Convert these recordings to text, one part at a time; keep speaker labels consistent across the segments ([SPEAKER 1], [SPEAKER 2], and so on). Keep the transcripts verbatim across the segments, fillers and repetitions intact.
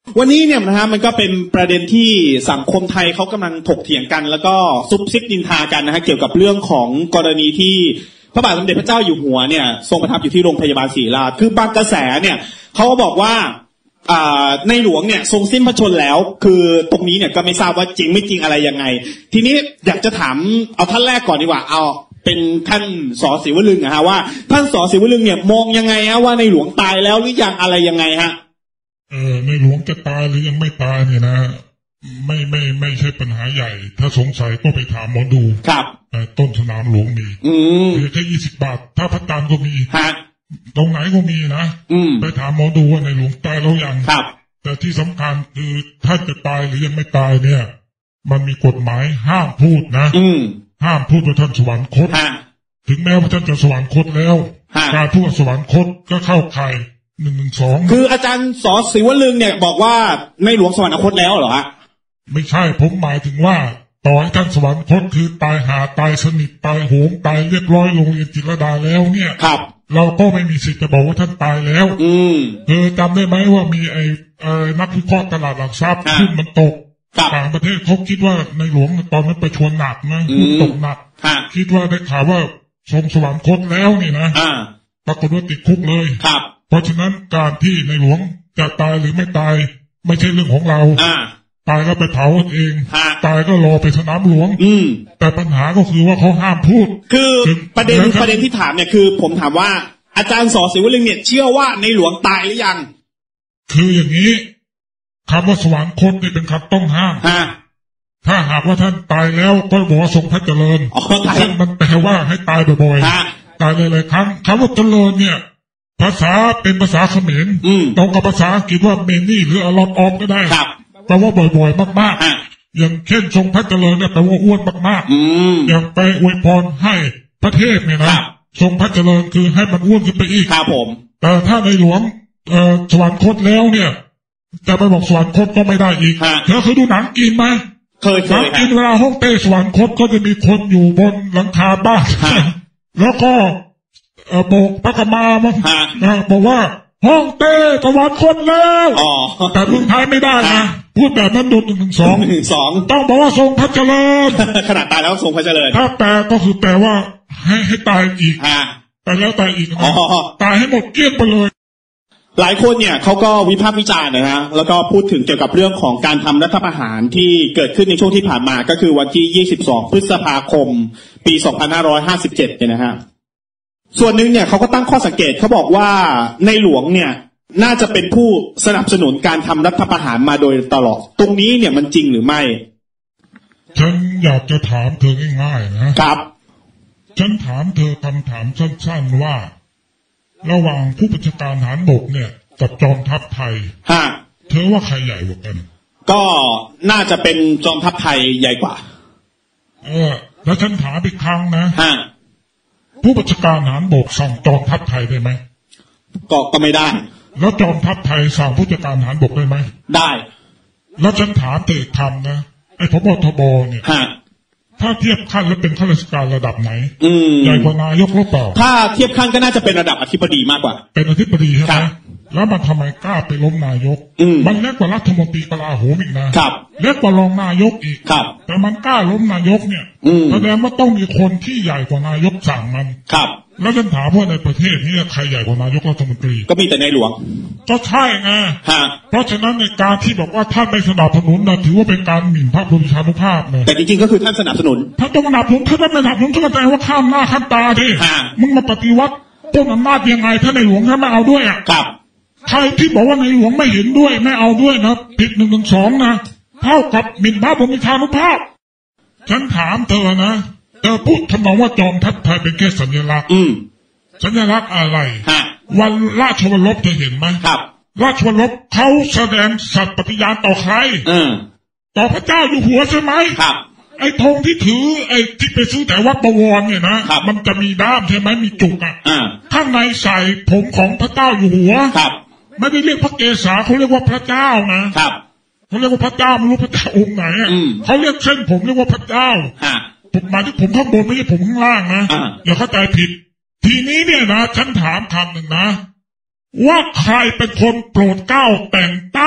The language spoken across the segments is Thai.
[SPEAKER 1] วันนี้เนี่ยนะฮะมันก็เป็นประเด็นที่สังคมไทยเขากำลังถกเถียงกันแล้วก็ซุบซิบนินทากันนะฮะเกี่ยวกับเรื่องของกรณีที่พระบาทสมเด็จพระเจ้าอยู่หัวเนี่ยทรงประทับอยู่ที่โรงพยาบาลศรีราชคือบางกระแสเนี่ยเขาก็บอกว่าในหลวงเนี่ยทรงสิ้นพระชนม์แล้วคือตรงนี้เนี่ยก็ไม่ทราบว่าจริงไม่จริงอะไรยังไงทีนี้อยากจะถามเอาท่านแรกก่อนดีกว่าเอาเป็นท่านส.ศรีวลึงนะฮะว่าท่านส.ศรีวลึงเนี่ยมองยังไงฮะว่าในหลวงตายแล้วหรือยังอะไรยังไงฮะ
[SPEAKER 2] เออในหลวงจะตายหรือยังไม่ตายเนี่ยนะไม่ไม่ไม่ใช่ปัญหาใหญ่ถ้าสงสัยก็ไปถามหมอดู
[SPEAKER 1] ครับ
[SPEAKER 2] ต้นสนามหลวงมี
[SPEAKER 1] อืม
[SPEAKER 2] แค่ยี่สิบบาทถ้าพระจันทร์ก็มี
[SPEAKER 1] ฮะ
[SPEAKER 2] ตรงไหนก็มีนะไปถามหมอดูว่าในหลวงตายแล้วยัง
[SPEAKER 1] ครับ
[SPEAKER 2] แต่ที่สำคัญคือท่านจะตายหรือยังไม่ตายเนี่ยมันมีกฎหมายห้ามพูดนะห้ามพูดว่าท่านสวรรคตถึงแม้ว่าท่านจะสวรรคตแล้วการพูดสวรรคตก็เข้าข่ายหนึ่งหนึ่งสอง
[SPEAKER 1] คืออาจารย์ส.ศรีวลึงเนี่ยบอกว่าในหลวงสวรรคตแล้วเหรอฮะ
[SPEAKER 2] ไม่ใช่ผมหมายถึงว่าต่อให้ท่านสวรรคตคือตายหาตายสนิทตายโหงตายเรียบร้อยโรงเรียนจิตรลดาแล้วเนี่ย
[SPEAKER 1] ครับ
[SPEAKER 2] เราก็ไม่มีสิทธิ์จะบอกว่าท่านตายแล้ว
[SPEAKER 1] อืม
[SPEAKER 2] เออจำได้ไหมว่ามีไอ้เอ่อนักวิเคราะห์ตลาดหลักทรัพย์หุ้นมันตกต่างประเทศเขาคิดว่าในหลวงตอนนั้นไปชวนหนักนะหุ้นตกหนักคิดว่าได้ข่าวว่าทรงสวรรคตแล้วนี่นะปรากฏว่าติดคุกเลย
[SPEAKER 1] ครับ
[SPEAKER 2] เพราะฉะนั้นการที่ในหลวงจะตายหรือไม่ตายไม่ใช่เรื่องของเราตายแล้วไปเผาเองตายก็รอไปสนามหลวงแต่ปัญหาก็คือว่าเขาห้ามพูด
[SPEAKER 1] คือประเด็นประเด็นที่ถามเนี่ยคือผมถามว่าอาจารย์ส.ศรีวลึงเนี่ยเชื่อว่าในหลวงตายหรือยัง
[SPEAKER 2] คืออย่างนี้คำว่าสวรรคตนี่เป็นคำต้องห้ามถ้าหากว่าท่านตายแล้วก็บอกว่าทรงพระเจริญซึ่งมันแปลว่าให้ตายบ่อยๆตายหลายๆครั้งคำว่าเจริญเนี่ยภาษาเป็นภาษาเขมรตรงกับภาษาอังกฤษว่าเมนี่หรืออลอตออมก็ได้แปลว่าบ่อยๆมากๆอย่างเช่นทรงพระเจริญเนี่ยแปลว่าอ้วนมากๆอย่างไปอวยพรให้ประเทศเนี่ยนะทรงพระเจริญคือให้มันอ้วนขึ้นไปอีก
[SPEAKER 1] ครับผม
[SPEAKER 2] แต่ถ้าในหลวงเอ่อสวรรคตแล้วเนี่ยจะไปบอกสวรรคตก็ไม่ได้อีกเธอเคยดูหนังจีนไหม
[SPEAKER 1] เคยเคย
[SPEAKER 2] กินเวลาห้องเต้สวรรคตก็จะมีคนอยู่บนหลังคาบ้านแล้วก็เอ่อโบกพระกมามั้งบอกว่าห้องเต้สวรรคตแล้วแต่เมืองไทยไม่ได้นะพูดแบบนั้นโดนหนึ่งหนึ่งสอง
[SPEAKER 1] สอง
[SPEAKER 2] ต้องบอกว่าทรงพระเจริญ
[SPEAKER 1] ขนาดตายแล้วทรงพระเจริญ
[SPEAKER 2] ถ้าแปลก็คือแปลว่าให้ให้ตายอีกแต่แล้วตายอีกตายให้หมดเกลี้ยงไปเลย
[SPEAKER 1] หลายคนเนี่ยเขาก็วิพากษ์วิจารณ์นะฮะแล้วก็พูดถึงเกี่ยวกับเรื่องของการทำรัฐประหารที่เกิดขึ้นในช่วงที่ผ่านมาก็คือวันที่ยี่สิบสองพฤษภาคมปีสองพันห้าร้อยห้าสิบเจ็ดเนี่ยนะฮะส่วนหนึ่งเนี่ยเขาก็ตั้งข้อสังเกตเขาบอกว่าในหลวงเนี่ยน่าจะเป็นผู้สนับสนุนการทำรัฐประหารมาโดยตลอดตรงนี้เนี่ยมันจริงหรือไม่
[SPEAKER 2] ฉันอยากจะถามเธอง่ายๆนะครับฉันถามเธอคำถามสั้นๆว่าระหว่างผู้บัญชาการทหารบกเนี่ยกับจอมทัพไทย
[SPEAKER 1] ฮะ
[SPEAKER 2] เธอว่าใครใหญ่กว่ากัน
[SPEAKER 1] ก็น่าจะเป็นจอมทัพไทยใหญ่กว่า
[SPEAKER 2] เออแล้วฉันถามอีกครั้งนะ
[SPEAKER 1] ฮะ
[SPEAKER 2] ผู้บัญชาการทหารบกสั่งจอมทัพไทยได้ไหม
[SPEAKER 1] ก็ก็ไม่ได้
[SPEAKER 2] แล้วจอมทัพไทยสั่งผู้บัญชาการทหารบกได้ไหม
[SPEAKER 1] ได้
[SPEAKER 2] แล้วฉันถามเธออีกคำนะไอ้พบทบเนี่ย
[SPEAKER 1] ฮะ
[SPEAKER 2] ถ้าเทียบขั้นแล้วเป็นข้าราชการระดับไหนใหญ่กว่านายกหรือเปล่า
[SPEAKER 1] ถ้าเทียบขั้นก็น่าจะเป็นระดับอธิบดีมากกว่า
[SPEAKER 2] เป็นอธิบดีใช่ไหมแล้วมันทำไมกล้าไปล้มนายกมันเล็กกว่ารัฐมนตรีกลาโหมอีกนะเล็กกว่ารองนายกอีกแต่มันกล้าล้มนายกเนี่ยแสดงว่าต้องมีคนที่ใหญ่กว่านายกสั่งมันแล้วฉันถามว่าในประเทศนี้ใครใหญ่กว่านายกรัฐมนตรี
[SPEAKER 1] ก็มีแต่ในหลวง
[SPEAKER 2] ก็ใช่ไงเพราะฉะนั้นในการที่บอกว่าท่านไม่สนับสนุนนะถือว่าเป็นการหมิ่นพระบรมชานุภาพเลย
[SPEAKER 1] แต่จริงๆก็คือท่านสนับสนุน
[SPEAKER 2] ท่านต้องสนับสนุนท่านไม่สนับสนุนก็แสดงว่าข้ามหน้าข้ามตาดิมึงมาปฏิวัติต้นอำนาจยังไงถ้าในหลวงท่านไม่เอาด้วยอ่ะ
[SPEAKER 1] ครับ
[SPEAKER 2] ใครที่บอกว่าในหลวงไม่เห็นด้วยไม่เอาด้วยนะผิดหนึ่งหนึ่งสองนะเท่ากับหมิ่นพระบรมชานุภาพฉันถามเธอนะเธอพูดทำนองว่าจอมทัพไทยเป็นแค่สัญลักษณ์สัญลักษณ์อะไรวันราชวรบเธอเห็นไหม
[SPEAKER 1] ครับ
[SPEAKER 2] ราชวรบเขาแสดงสัตย์ปฏิญาณต่อใครต่อพระเจ้าอยู่หัวใช่ไหม
[SPEAKER 1] ครับ
[SPEAKER 2] ไอ้ธงที่ถือไอ้ที่ไปซื้อแต่วัดบวรเนี่ยนะมันจะมีด้ามใช่ไหมมีจุกอ่ะข้างในใส่ผมของพระเจ้าอยู่หัวไม่ได้เรียกพระเกศาเขาเรียกว่าพระเจ้านะครับเขาเรียกว่าพระเจ้าไม่รู้พระเจ้าองค์ไหนอ่ะเขาเรียกเส้นผมเรียกว่าพระเจ้าผมหมายถึงผมข้างบนไม่ใช่ผมข้างล่างนะอย่าเข้าใจผิดทีนี้เนี่ยนะฉันถามคำหนึ่งนะว่าใครเป็นคนโปรดเกล้าแต่งตั้ง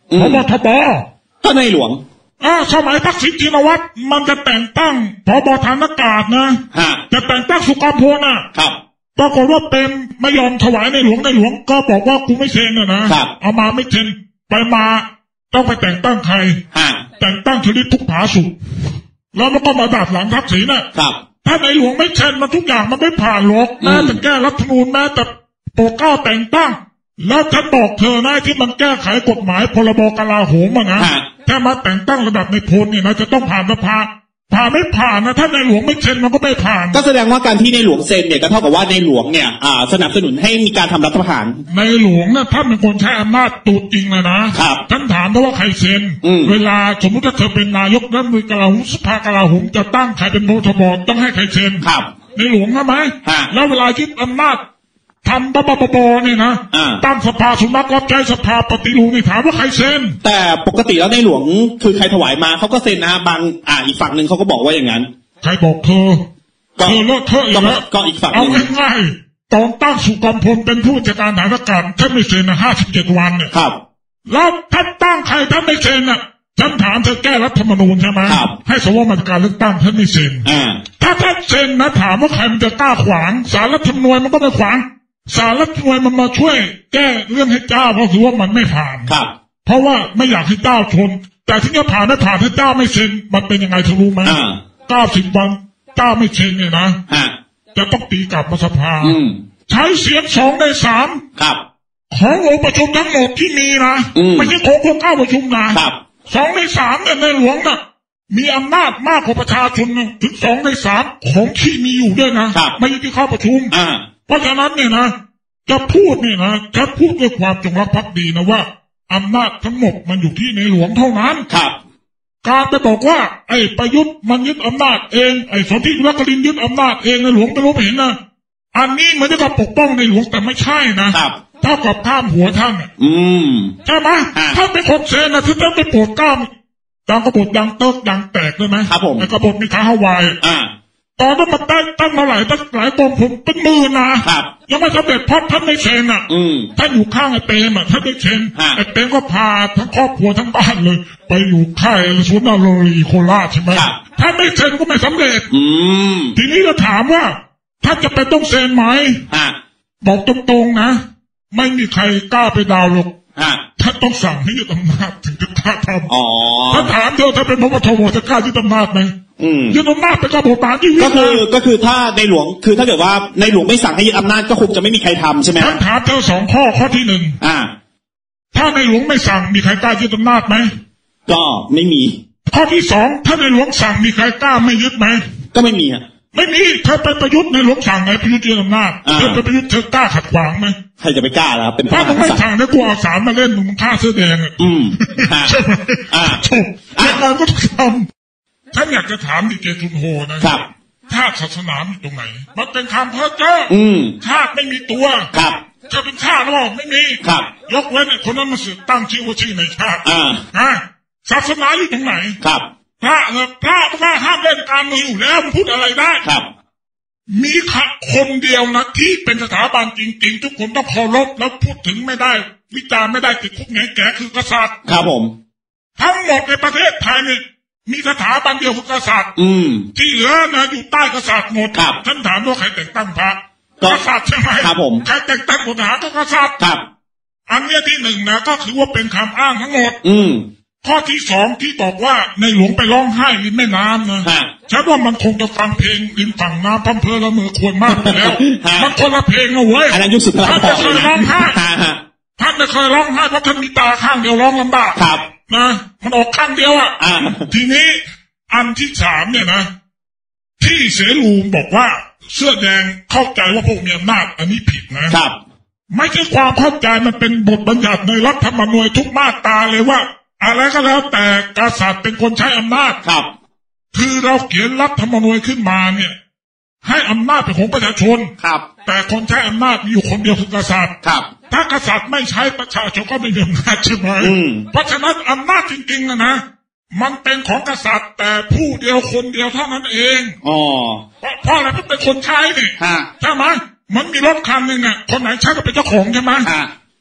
[SPEAKER 2] พบทบ
[SPEAKER 1] ก็ในหลวง
[SPEAKER 2] อ่าสมัยทักษิณชินวัตรมันจะแต่งตั้งผบฐานอากาศนะจะแต่งตั้งสุกรพลนะครับปรากฏว่าเป็นไม่ยอมถวายในหลวงในหลวงก็บอกว่ากูไม่เซ็นนะเอามาไม่เซ็นไปมาต้องไปแต่งตั้งใครแต่งตั้งชลิดทุกผาสุกแล้วมันก็มาดัดหลังทักษิณนะครับถ้าในหลวงไม่เซ็นมาทุกอย่างมันไม่ผ่านหรอกแม้แต่แก้รัฐธรรมนูญแม้แต่โปรดเกล้าแต่งตั้งแล้วฉันบอกเธอนะที่มันแก้ไขกฎหมายพรบกลาโหมอ่ะนะถ้ามาแต่งตั้งระดับในพลเนี่ยนะจะต้องผ่านสภาผ่านไม่ผ่านนะถ้าในหลวงไม่เซ็นมันก็ไม่ผ่าน
[SPEAKER 1] ก็แสดงว่าการที่ในหลวงเซ็นเนี่ยก็เท่ากับว่าในหลวงเนี่ยอ่าสนับสนุนให้มีการทำรัฐประหาร
[SPEAKER 2] ในหลวงเนี่ยท่านเป็นคนใช้อำนาจตัวจริงเลยนะครับท่านถามว่าใครเซ็นเวลาสมมติถ้าเธอเป็นนายกรัฐมนตรีกลาโหมสภากลาโหมจะตั้งใครเป็นพบทบต้องให้ใครเซ็นในหลวงใช่ไหมแล้วเวลายึดอำนาจทำบปปปนี่นะตั้งสภาสุนัขรับใช้สภาปฏิรูปนี่ถามว่าใครเซ็น
[SPEAKER 1] แต่ปกติแล้วในหลวงคือใครถวายมาเขาก็เซ็นนะบางอ่าอีกฝั่งหนึ่งเขาก็บอกว่าอย่างนั้น
[SPEAKER 2] ใครบอกเธอเธอเลอะเทอะอีกแล้ว
[SPEAKER 1] ก็อีกฝั่ง
[SPEAKER 2] เอาง่ายๆตอนตั้งสุกรพลเป็นผู้จัดการฐานอากาศท่านไม่เซ็นนะห้าสิบเจ็ดวันเนี่ย
[SPEAKER 1] ครับ
[SPEAKER 2] แล้วท่านตั้งใครท่านไม่เซ็นอ่ะฉันถามเธอแก้รัฐธรรมนูญใช่ไหมให้สวมาจากการเลือกตั้งท่านไม่เซ็นถ้าท่านเซ็นนะถามว่าใครมันจะกล้าขวางศาลรัฐธรรมนูญมันก็ไม่ขวางศาลรัฐธรรมนูญมันมาช่วยแก้เรื่องให้เจ้าเพราะถือว่ามันไม่ผ่าน
[SPEAKER 1] ครับ
[SPEAKER 2] เพราะว่าไม่อยากให้เจ้าชนแต่ที่จะผ่านไม่ผ่านถ้าเจ้าไม่เซ็นมันเป็นยังไงเธอรู้ไหมเก้าสิบวันเจ้าไม่เซ็นเนี่ยนะจะต้องตีกลับมาสภาใช้เสียงสองในสามขององค์ประชุมทั้งหมดที่มีนะไม่ใช่ของคนเข้าประชุมนะสองในสามเนี่ยในหลวงน่ะมีอำนาจมากกว่าประชาชนถึงสองในสามของที่มีอยู่ด้วยนะไม่ใช่ที่เข้าประชุมเพราะฉะนั้นเนี่ยนะจะพูดเนี่ยนะจะพูดด้วยความจงรักภักดีนะว่าอำนาจทั้งหมดมันอยู่ที่ในหลวงเท่านั้นการไปบอกว่าไอ้ประยุทธ์มันยึดอำนาจเองไอ้สนธิรักลินยึดอำนาจเองในหลวงไม่รู้ไม่เห็นนะอันนี้เหมือนกับปกป้องในหลวงแต่ไม่ใช่นะเท่ากับข้ามหัวท่าน
[SPEAKER 1] อืม
[SPEAKER 2] ใช่ไหมถ้าเป็นคนเซนนะถึงต้องไปโปรดกล้าดังกระบฏดังเติร์กดังแตกเลยไหม
[SPEAKER 1] ครับผม
[SPEAKER 2] ไอ้กระบฏมีท้าฮาวายอ่าตอนนั้นมันตั้งตั้งมาหลายตั้งหลายกองผมเป็นหมื่นนะครับยังไม่สำเร็จเพราะท่านไม่เซ็นอ่ะท่านอยู่ข้างไอ้เปรมอ่ะท่านไม่เซ็นไอ้เปรมก็พาทั้งครอบครัวทั้งบ้านเลยไปอยู่ค่ายศูนย์นาโรลีโคราชใช่ไหมท่านไม่เซ็นก็ไม่สำเร็จทีนี้เราถามว่าท่านจะไปต้องเซ็นไหมบอกตรงๆนะไม่มีใครกล้าไปดาวหรอกท่านต้องสั่งให้ยึดอำนาจถึงจะกล้าทำถ้าถามเธอถ้าเป็นพบทบจะกล้ายึดอำนาจไหมยึดอำนาจเป็นกบฏป่าที่
[SPEAKER 1] ก็คือก็คือถ้าในหลวงคือถ้าเกิดว่าในหลวงไม่สั่งให้ยึดอำนาจก็คงจะไม่มีใครทำใช่ไหม
[SPEAKER 2] ท่านถามเธอสองข้อข้อที่หนึ่งถ้าในหลวงไม่สั่งมีใครกล้ายึดอำนาจไหม
[SPEAKER 1] ก็ไม่มี
[SPEAKER 2] ข้อที่สองถ้าในหลวงสั่งมีใครกล้าไม่ยึดไหม
[SPEAKER 1] ก็ไม่มีฮะ
[SPEAKER 2] ไม่มีเธอไปประยุทธ์ในหลวงสั่งไงประยุทธ์ยึดอำนาจเธอไปประยุทธ์เธอกล้าขัดขวางไหม
[SPEAKER 1] ใครจะไปกล้าล่ะเป็น
[SPEAKER 2] ถ้ามึงไม่สั่งได้กูเอาสารมาเล่นมึงฆ่าเสื้อแดง
[SPEAKER 1] อืม
[SPEAKER 2] ใช่ไหมอ่าจบแล้วเราก็ทำฉันอยากจะถามดิเจทุนโฮนะครับชาติศาสนาอยู่ตรงไหนมันเป็นคำเพ้อเจ้อชาติไม่มีตัว
[SPEAKER 1] ครับ
[SPEAKER 2] จะเป็นชาติหรอไม่มี
[SPEAKER 1] ครับ
[SPEAKER 2] ยกเว้นคนนั้นมาสืบตั้งชื่อว่าชื่อในชาติ
[SPEAKER 1] อ่า
[SPEAKER 2] ฮะศาสนาอยู่ตรงไหน
[SPEAKER 1] ครับ
[SPEAKER 2] พระเออพระพระห้ามเล่นการเมืองอยู่แล้วมันพูดอะไรได้
[SPEAKER 1] ครับ
[SPEAKER 2] มีคนเดียวนะที่เป็นสถาบันจริงๆทุกคนต้องเคารพแล้วพูดถึงไม่ได้วิจารณ์ไม่ได้ติดคุกแง่แก่คือกษัตริย์
[SPEAKER 1] ครับผม
[SPEAKER 2] ทั้งหมดในประเทศไทยนี่มีสถาบันเดียวคือกษัตริย์ที่เหลือนะอยู่ใต้กษัตริย์หมดท่านถามว่าใครแต่งตั้งพระกษัตริย์ใช่ไหม
[SPEAKER 1] ครับผม
[SPEAKER 2] ใครแต่งตั้งพลทหารก็กษัตริย์
[SPEAKER 1] ครับ
[SPEAKER 2] อันนี้ที่หนึ่งนะก็คือว่าเป็นคำอ้างทั้งหมด
[SPEAKER 1] อืม
[SPEAKER 2] ข้อที่สองที่บอกว่าในหลวงไปร้องไห้ริมแม่น้ำนะฉันว่ามันคงจะฟังเพลงริมฝั่งน้ำพัมเพอละเมอควรมากไปแล้วมันคนละเพลงเอาไว้
[SPEAKER 1] อันนั้นยุคสุดท้าย
[SPEAKER 2] ท่านไม่เคยร้องไห้ท่านไม่เคยร้องไห้เพราะท่านมีตาข้างเดียวร้องลำบากนะมันออกข้างเดียวอ่ะทีนี้อันที่สามเนี่ยนะที่เสรูบอกว่าเสื้อแดงเข้าใจว่าพวกมีอำนาจอันนี้ผิดนะครับไม่ใช่ความเข้าใจมันเป็นบทบัญญัติในรัฐธรรมนูญทุกมาตราเลยว่าอะไรก็แล้วแต่กษัตริย์เป็นคนใช้อำนาจ
[SPEAKER 1] ครับ
[SPEAKER 2] คือเราเขียนรัฐธรรมนูญขึ้นมาเนี่ยให้อำนาจเป็นของประชาชน
[SPEAKER 1] ครับ
[SPEAKER 2] แต่คนใช้อำนาจมีอยู่คนเดียวคือกษัตริย์
[SPEAKER 1] ครับ
[SPEAKER 2] ถ้ากษัตริย์ไม่ใช้ประชาชนก็ไม่มีอำนาจใช่ไหมเพราะฉะนั้นอำนาจจริงๆนะนะมันเป็นของกษัตริย์แต่ผู้เดียวคนเดียวเท่านั้นเอง
[SPEAKER 1] อ๋อ
[SPEAKER 2] เพราะเพราะอะไรเพราะเป็นคนใช้นี่ใช่ไหมมันมีรถคันหนึ่งอ่ะคนไหนใช้ก็เป็นเจ้าของใช่ไหม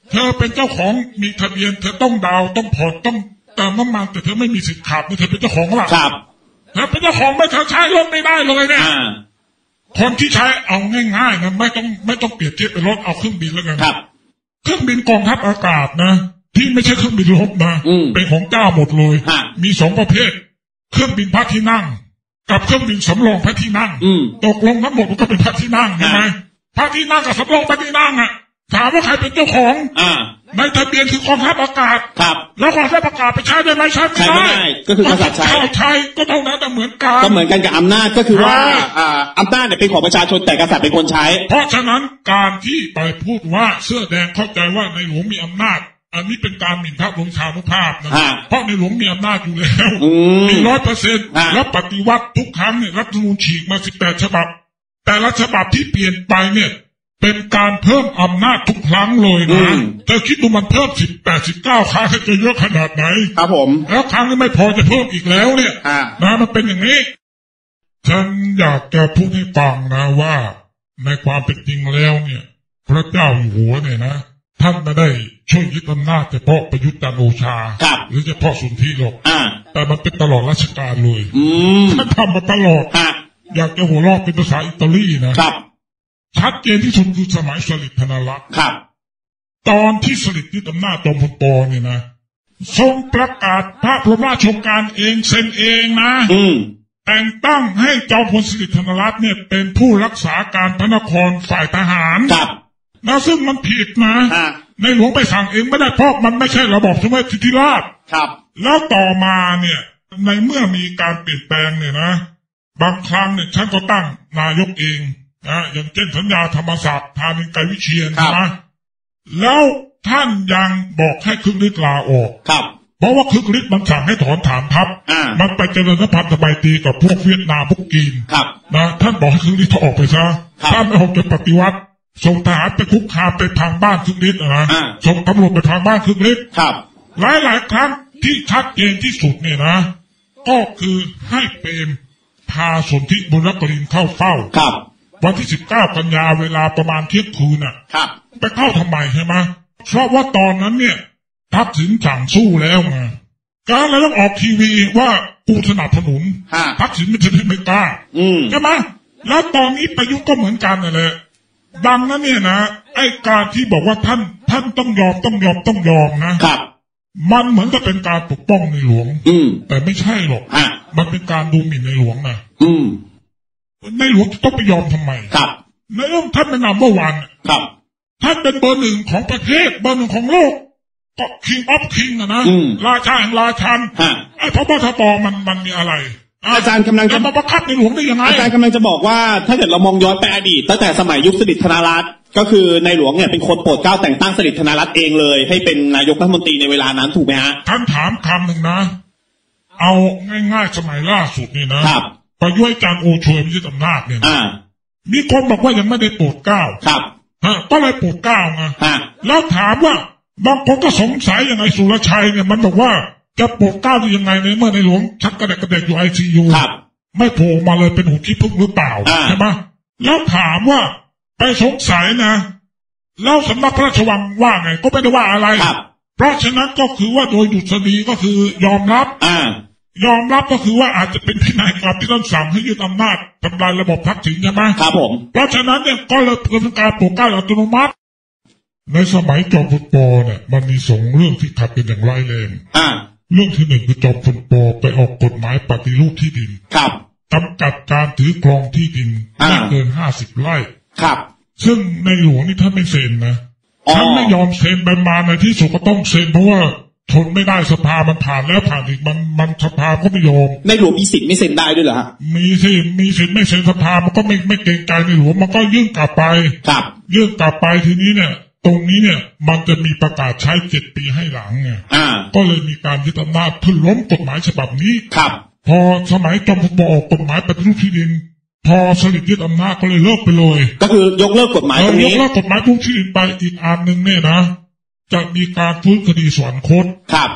[SPEAKER 2] เธอเป็นเจ้าของมีทะเบียนเธอต้องดาวต้องผ่อนต้องเติมน้ำมันแต่เธอไม่มีสิทธิ์ขับเธอเป็นเจ้าของหลัก
[SPEAKER 1] ครับ
[SPEAKER 2] เธอเป็นเจ้าของไม่เธอใช้รถไม่ได้เลยเนี่ยคนที่ใช้เอาง่ายๆนะไม่ต้องไม่ต้องเปรียบเทียบเป็นรถเอาเครื่องบินแล้วกัน
[SPEAKER 1] ครับ
[SPEAKER 2] เครื่องบินกองทัพอากาศนะที่ไม่ใช่เครื่องบินรบนะเป็นของเจ้าหมดเลยมีสองประเภทเครื่องบินพระที่นั่งกับเครื่องบินสำรองพระที่นั่งตกลงทั้งหมดมันก็เป็นพระที่นั่งใช่ไหมพระที่นั่งกับสำรองพระที่นั่งอ่ะถามว่าใครเป็นเจ้าของในทะเบียนคือกองทัพอากาศแล้วกองทัพอากาศไปใช้ได้ไหมใช้ไม่ได้
[SPEAKER 1] ก็คือกษัตริย์ใช้
[SPEAKER 2] ใช้ก็เท่านั้นแต่เหมือนกัน
[SPEAKER 1] ก็เหมือนกันกับอำนาจก็คือว่าอำนาจเนี่ยเป็นของประชาชนแต่กษัตริย์เป็นคนใช้
[SPEAKER 2] เพราะฉะนั้นการที่ไปพูดว่าเสื้อแดงเข้าใจว่าในหลวงมีอำนาจอันนี้เป็นการหมิ่นพระบรมชานุภาพนะเพราะในหลวงมีอำนาจอยู่แล้วมีร้อยเปอร์เซ็นต์แล้วปฏิวัติทุกครั้งเนี่ยรัฐธรรมนูญฉีกมาสิบแปดฉบับแต่ละฉบับที่เปลี่ยนไปเนี่ยเป็นการเพิ่มอำนาจทุกครั้งเลยนะเธอคิดดูมันเพิ่มสิบแปดสิบเก้าครั้งจะเยอะขนาดไหน
[SPEAKER 1] ครับผม
[SPEAKER 2] แล้วครั้งนี้ไม่พอจะเพิ่มอีกแล้วเนี่ยนะมันเป็นอย่างนี้ฉันอยากจะพูดให้ฟังนะว่าในความเป็นจริงแล้วเนี่ยพระเจ้าอยู่หัวเนี่ยนะท่านไม่ได้ช่วยยึดอำนาจเฉพาะประยุทธ์จันทร์โอชาหรือเฉพาะสุนทรีหรอกแต่มันเป็นตลอดราชการเลยท่านทำมาตลอดอยากจะหัวเราะเป็นภาษาอิตาลีนะครับชัดเจนที่สุดคือสมัยสฤษดิ์ธนรัตน์
[SPEAKER 1] ครับ
[SPEAKER 2] ตอนที่สฤษดิ์ยึดอำนาจจอมพลป.เนี่ยนะทรงประกาศพระบรมราชโองการเองเซ็นเองนะแต่งตั้งให้จอมพลสฤษดิ์ธนรัตน์เนี่ยเป็นผู้รักษาการพระนครฝ่ายทหาร
[SPEAKER 1] ครับ
[SPEAKER 2] นะซึ่งมันผิดนะในหลวงไปสั่งเองไม่ได้เพราะมันไม่ใช่ระบบสมเด็จสิทธิราช
[SPEAKER 1] ครับ
[SPEAKER 2] แล้วต่อมาเนี่ยในเมื่อมีการเปลี่ยนแปลงเนี่ยนะบางครั้งเนี่ยฉันก็ตั้งนายกเองนะอย่างเช่นสัญญาธรรมศาสตร์ธานินทร์ไกรวิเชียรนะแล้วท่านยังบอกให้คึกฤทธิ์ลาออก
[SPEAKER 1] ครับ
[SPEAKER 2] เพราะว่าคึกฤทธิ์มันสั่งให้ถอนฐานทัพมันไปเจริญสัมพันธ์สบายตีกับพวกเวียดนามพวกจีนนะท่านบอกให้คึกฤทธิ์ถออกไปซะท่านไม่ออกจะปฏิวัติส่งทหารไปคุกคามไปทางบ้านคึกฤทธิ์นะส่งตำรวจไปทางบ้านคึกฤทธิ์หลายหลายครั้งที่ชัดเจนที่สุดเนี่ยนะก็คือให้เปรมพาสนธิบุญรักลินเข้าเฝ้าวันที่สิบเก้ากันยาเวลาประมาณเที่ยงคืนน่ะไปเข้าทำไมใช่ไหมเพราะว่าตอนนั้นเนี่ยทักษิณสั่งสู้แล้วไงการแล้วต้องออกทีวีว่ากูสนับสนุนทักษิณไม่ใช่ไม่กล้าใช่ไหมแล้วตอนนี้ประยุทธ์ก็เหมือนกันนั่นแหละดังนั้นเนี่ยนะไอ้การที่บอกว่าท่านท่านต้องยอมต้องยอมต้องยอมนะครับมันเหมือนกับเป็นการปกป้องในหลวงแต่ไม่ใช่หรอกมันเป็นการดูหมิ่นในหลวงนะในหลวงต้องไปยอมทำไม
[SPEAKER 1] ครับ
[SPEAKER 2] ในเรื่องท่านเป็นนัมเบอร์วัน
[SPEAKER 1] ครับ
[SPEAKER 2] ท่านเป็นเบอร์หนึ่งของประเทศเบอร์หนึ่งของโลกก็ king of king นะนะราชาแห่งราชันไอ้พบทบมันมันมีอะไร
[SPEAKER 1] อาจารย์กำลังจะ
[SPEAKER 2] มาบังคับในหลวงได้ยังไง
[SPEAKER 1] อาจารย์กำลังจะบอกว่าถ้าเกิดเรามองย้อนไปอดีตตั้งแต่สมัยยุคสฤษดิ์ธนรัตน์ก็คือในหลวงเนี่ยเป็นคนโปรดเกล้าแต่งตั้งสฤษดิ์ธนรัตน์เองเลยให้เป็นนายกรัฐมนตรีในเวลานั้นถูกไหมฮะ
[SPEAKER 2] ท่านถามคำหนึ่งนะเอาง่ายๆสมัยล่าสุดนี่นะครับประยุทธ์จันทร์โอชาไม่ใช่อำนาจเนี่ยมีคนบอกว่ายังไม่ได้โปรดเกล้า
[SPEAKER 1] ครับ
[SPEAKER 2] ก็เลยโปรดเกล้าไงแล้วถามว่าบางคนก็สงสัยยังไงสุรชัยเนี่ยมันบอกว่าจะโปรดเกล้าได้ยังไงในเมื่อในหลวงชักกระเดกกระเดกอยู่ไอซียูไม่โผล่มาเลยเป็นหูขี้ผึ้งหรือเปล่าใช่ไหมแล้วถามว่าไปสงสัยนะแล้วสำนักพระราชวังว่าไงก็ไม่ได้ว่าอะไรเพราะฉะนั้นก็คือว่าโดยดุษฎีก็คือยอมรับยอมรับก็คือว่าอาจจะเป็นพินัยกรรมที่ท่านสั่งให้ยึดอำนาจทำลายระบบทักษิณใช่ไหม
[SPEAKER 1] ครับผม
[SPEAKER 2] เพราะฉะนั้นเนี่ยก็เลยเป็นการโปรดเกล้าอัตโนมัติในสมัยจอมพลป.เนี่ยมันมีสองเรื่องที่ขัดกันอย่างร้ายแรงเรื่องที่หนึ่งคือจอมพลป.ไปออกกฎหมายปฏิรูปที่ดิน
[SPEAKER 1] ครับ
[SPEAKER 2] จำกัดการถือครองที่ดินไม่เกินห้าสิบไร่
[SPEAKER 1] ครับ
[SPEAKER 2] ซึ่งในหลวงนี่ท่านไม่เซ็นนะท่านไม่ยอมเซ็นไปมาในที่สุดก็ต้องเซ็นเพราะว่าทนไม่ได้สภามันผ่านแล้วผ่านอีกมันมันสภาก็ไม่ยอม
[SPEAKER 1] ในหลวงมีสิทธิ์ไม่เซ็นได้ด้วยเหรอฮะ
[SPEAKER 2] มีสิมีสิทธิ์ไม่เซ็นสภามันก็ไม่ไม่เกรงใจในหลวงมันก็ยื่นกลับไป
[SPEAKER 1] ครับ
[SPEAKER 2] ยื่นกลับไปทีนี้เนี่ยตรงนี้เนี่ยมันจะมีประกาศใช้เจ็ดปีให้หลังไงก็เลยมีการยึดอำนาจเพื่อล้มกฎหมายฉบับนี้
[SPEAKER 1] ครับ
[SPEAKER 2] พอสมัยจอมพลป.ออกกฎหมายปฏิรูปที่ดินพอสฤษดิ์ยึดอำนาจก็เลยเลิกไปเลย
[SPEAKER 1] ก็คือยกเลิกกฎหมายตรงนี้
[SPEAKER 2] ยกเลิกกฎหมายปฏิรูปที่ดินไปอีกอันหนึ่งเนี่ยนะจะมีการฟื้นคดีสวรรคต
[SPEAKER 1] ครับ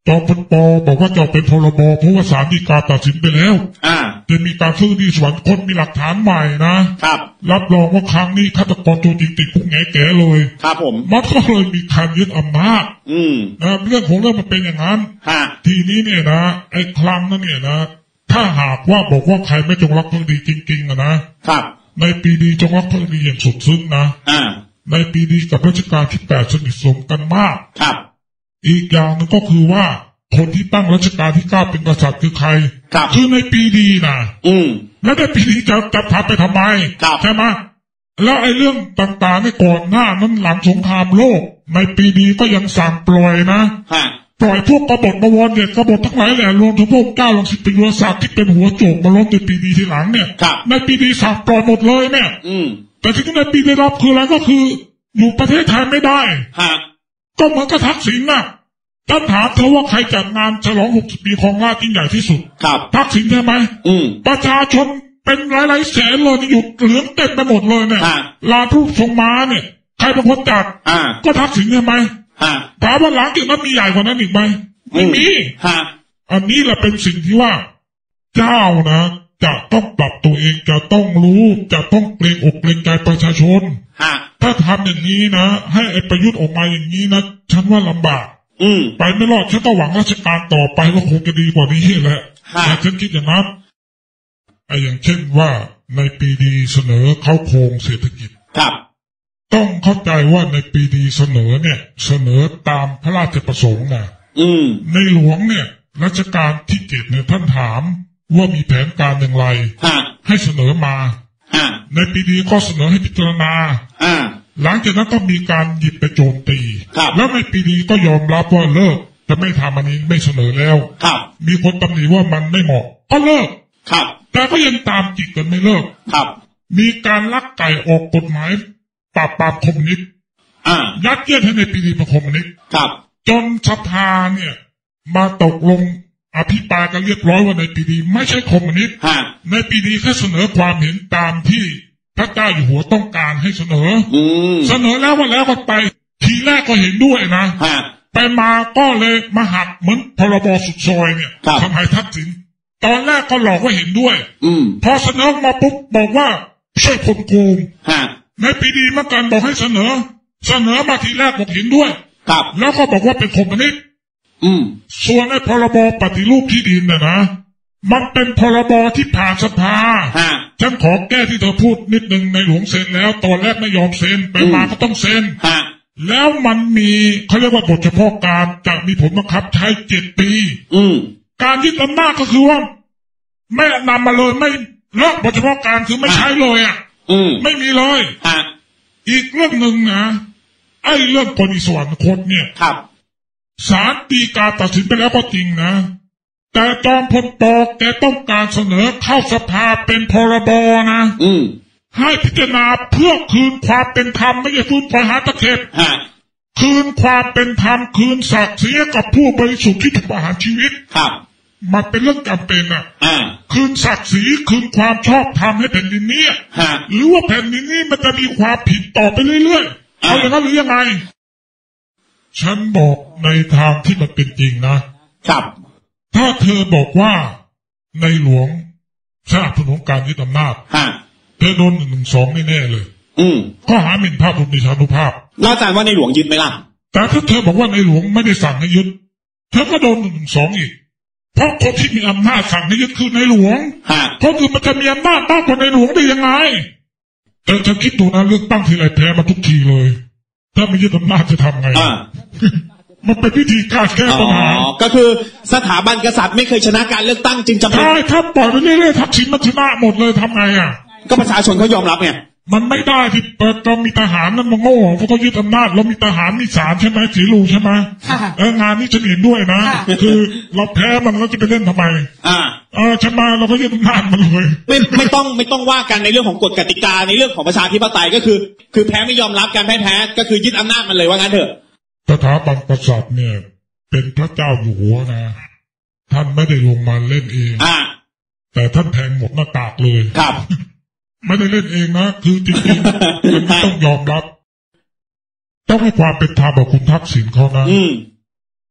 [SPEAKER 2] จอมพลป.บอกว่าจะเป็นพรบเพราะว่าศาลฎีกาตัดสินไปแล้วอ่าจะมีการซื้อที่สวรรคตมีหลักฐานใหม่นะครับรับรองว่าครั้งนี้ฆาตกรตัวจริงติดคุกแง่แก่เลยครับผมมันก็เลยมีการยึดอำนาจอืมนะเรื่องของเรื่องมันเป็นอย่างนั้นฮะทีนี้เนี่ยนะไอ้ครั้งนั้นเนี่ยนะถ้าหากว่าบอกว่าใครไม่จงรักภักดีจริงๆอะนะครับในปีดีจงรักภักดีอย่างสุดซึ้งนะอ่าในปีดีกับรัชกาลที่แปดสนิทสนมกันมากครับอีกอย่างนึงก็คือว่าคนที่ตั้งรัชกาลที่เก้าเป็นกษัตริย์คือใครครับคือในปีดีนะอืมแล้วในปีดีจะจะพาไปทำไมใช่ไหมแล้วไอ้เรื่องต่างๆในก่อนหน้านั้นหลังสงครามโลกในปีดีก็ยังสั่งปล่อยนะปล่อยพวกกบฏบวรเนี่ยกบฏทั้งหลายแหละรวมทั้งพวกเก้าลังสิตปิโยศักดิ์ที่เป็นหัวโจกมาล้มในปีดีทีหลังเนี่ยในปีดีสั่งปล่อยหมดเลยเนี่ยอืมแต่ที่ในปีดีรับคืออะไรก็คืออยู่ประเทศไทยไม่ได้ก็เหมือนกับทักษิณน่ะท่านถามเธอว่าใครจัดงานฉลองหกสิบปีของราชยิ่งใหญ่ที่สุดครับทักษิณใช่ไหมอืมประชาชนเป็นหลายๆแสนเลยอยู่เหลืองเต็มไปหมดเลยเนี่ยลานทูปทรงม้าเนี่ยใครเป็นคนจัดก็ทักษิณใช่ไหมถามว่าหลังจากนั้นมีใหญ่กว่านั้นอีกไหมไม่มีอันนี้แหละเป็นสิ่งที่ว่าเจ้านะจะต้องปรับตัวเองจะต้องรู้จะต้องเกรงอกเกรงใจประชาชนถ้าทำอย่างนี้นะให้ไอ้ประยุทธ์ออกมาอย่างนี้นะฉันว่าลำบากอืมไปไม่รอดฉันต้องหวังราชการต่อไปว่าคงจะดีกว่านี้แหละแต่ฉันคิดอย่างนั้นไอ้อย่างเช่นว่าในปีดีเสนอเข้าโครงเศรษฐกิจครับต้องเข้าใจว่าในปีดีเสนอเนี่ยเสนอตามพระราชประสงค์นะอืมในหลวงเนี่ยรัชกาลที่เจ็ดเนี่ยท่านถามว่ามีแผนการอย่างไรให้เสนอมาในปีดีก็เสนอให้พิจารณาหลังจากนั้นก็มีการหยิบไปโจมตีแล้วในปีดีก็ยอมรับว่าเลิกจะไม่ทำอันนี้ไม่เสนอแล้วมีคนตำหนิว่ามันไม่เหมาะก็เลิกแต่ก็ยังตามจิกกันไม่เลิกมีการลักไก่ออกกฎหมายปราบปรามคอมมิวนิสต์ยัดเยียดให้ในปีดีเป็นคอมมิวนิสต์จนสภาเนี่ยมาตกลงอภิปรายกันเรียบร้อยว่าในปีดีไม่ใช่คอมมิวนิสต์ในปีดีแค่เสนอความเห็นตามที่พระเจ้าอยู่หัวต้องการให้เสนอเสนอแล้วว่าแล้วก็ไปทีแรกก็เห็นด้วยนะไปมาก็เลยมาหักเหมือนพรบสุดซอยเนี่ยทำให้ทักษิณตอนแรกก็หลอกว่าเห็นด้วยพอเสนอมาปุ๊บบอกว่าช่วยคนโกงในปีดีเมื่อกันบอกให้เสนอเสนอมาทีแรกบอกเห็นด้วยแล้วก็บอกว่าเป็นคอมมิวนิสต์ส่วนในพรบปฏิรูปที่ดินน่ะนะมันเป็นพรบที่ผ่านสภาฉันขอแก้ที่เธอพูดนิดนึงในหลวงเซ็นแล้วตอนแรกไม่ยอมเซ็นไปมาก็ต้องเซ็นแล้วมันมีเขาเรียกว่าบทเฉพาะการจะมีผลบังคับใช้เจ็ดปีการยึดอำนาจก็คือว่าไม่นำมาเลยไม่เลิกบทเฉพาะการคือไม่ใช้เลยอ่ะไม่มีเลยอีกเรื่องหนึ่งนะไอ้เรื่องกรณีสวรรคตเนี่ยศาลฎีกาตัดสินไปแล้วก็จริงนะแต่จอมพลป.แกต้องการเสนอเข้าสภาเป็นพรบนะให้พิจารณาเพื่อคืนความเป็นธรรมไม่ใช่ฟื้นปล่อยหาตะเข็บคืนความเป็นธรรมคืนศักดิ์ศรีกับผู้บริสุทธิ์ที่ถูกประหารชีวิตมันเป็นเรื่องจำเป็นอ่ะคืนศักดิ์ศรีคืนความชอบธรรมให้แผ่นดินนี้หรือว่าแผ่นดินนี้มันจะมีความผิดต่อไปเรื่อยๆเอาอย่างนั้นหรือยังไงฉันบอกในทางที่มันเป็นจริงนะครับถ้าเธอบอกว่าในหลวงสนับสนุนการยึดอำนาจเธอโดนหนึ่งหนึ่งสองแน่ๆเลยอืมข้อหาหมิ่นพระบรมราชานุภาพแล้วอาจารย์ว่าในหลวงยึดไหมล่ะแต่ถ้าเธอบอกว่าในหลวงไม่ได้สั่งให้ยึดเธอก็โดนหนึ่งหนึ่งสองอีกเพราะคนที่มีอำนาจสั่งให้ยึดคือในหลวงเพราะคือมันจะมีอำนาจมากกว่าในหลวงได้ยังไงแต่เธอคิดดูนะเลือกตั้งทีไรแพ้มาทุกทีเลยถ้าไม่ยึดอำนาจจะทำไงมันเป็นวิธีการแก้ปัญหา
[SPEAKER 1] ก็คือสถาบันกษัตริย์ไม่เคยชนะการเลือกตั้งจึงจำเป็น
[SPEAKER 2] ใช่ถ้าปล่อยไปเรื่อยๆทักษิณมันชนะหมดเลยทำไงอ่ะ
[SPEAKER 1] ก็ประชาชนเขายอมรับไง
[SPEAKER 2] มันไม่ได้ที่เรามีทหารนั่นมันโง่เพราะเขายึดอำนาจเรามีทหารมีศาลใช่ไหมสีรูใช่ไหมเอองานนี้ฉันเห็นด้วยนะคือเราแพ้มันเราจะไปเล่นทำไมอ่าเออชนะเราก็ยึดอำนาจมันเลย
[SPEAKER 1] ไม่ไม่ต้องไม่ต้องว่ากันในเรื่องของกฎกติกาในเรื่องของประชาธิปไตยก็คือคือแพ้ไม่ยอมรับการแพ้แพ้ก็คือยึดอำนาจมันเลยว่างั้นเถอะ
[SPEAKER 2] สถาบันกษัตริย์เนี่ยเป็นพระเจ้าอยู่หัวนะท่านไม่ได้ลงมาเล่นเองอ่าแต่ท่านแทงหมดหน้าตากเลยครับไม่ได้เล่นเองนะคือจริงๆมันต้องยอมรับต้องให้ความเป็นธรรมกับคุณทักษิณเขานะ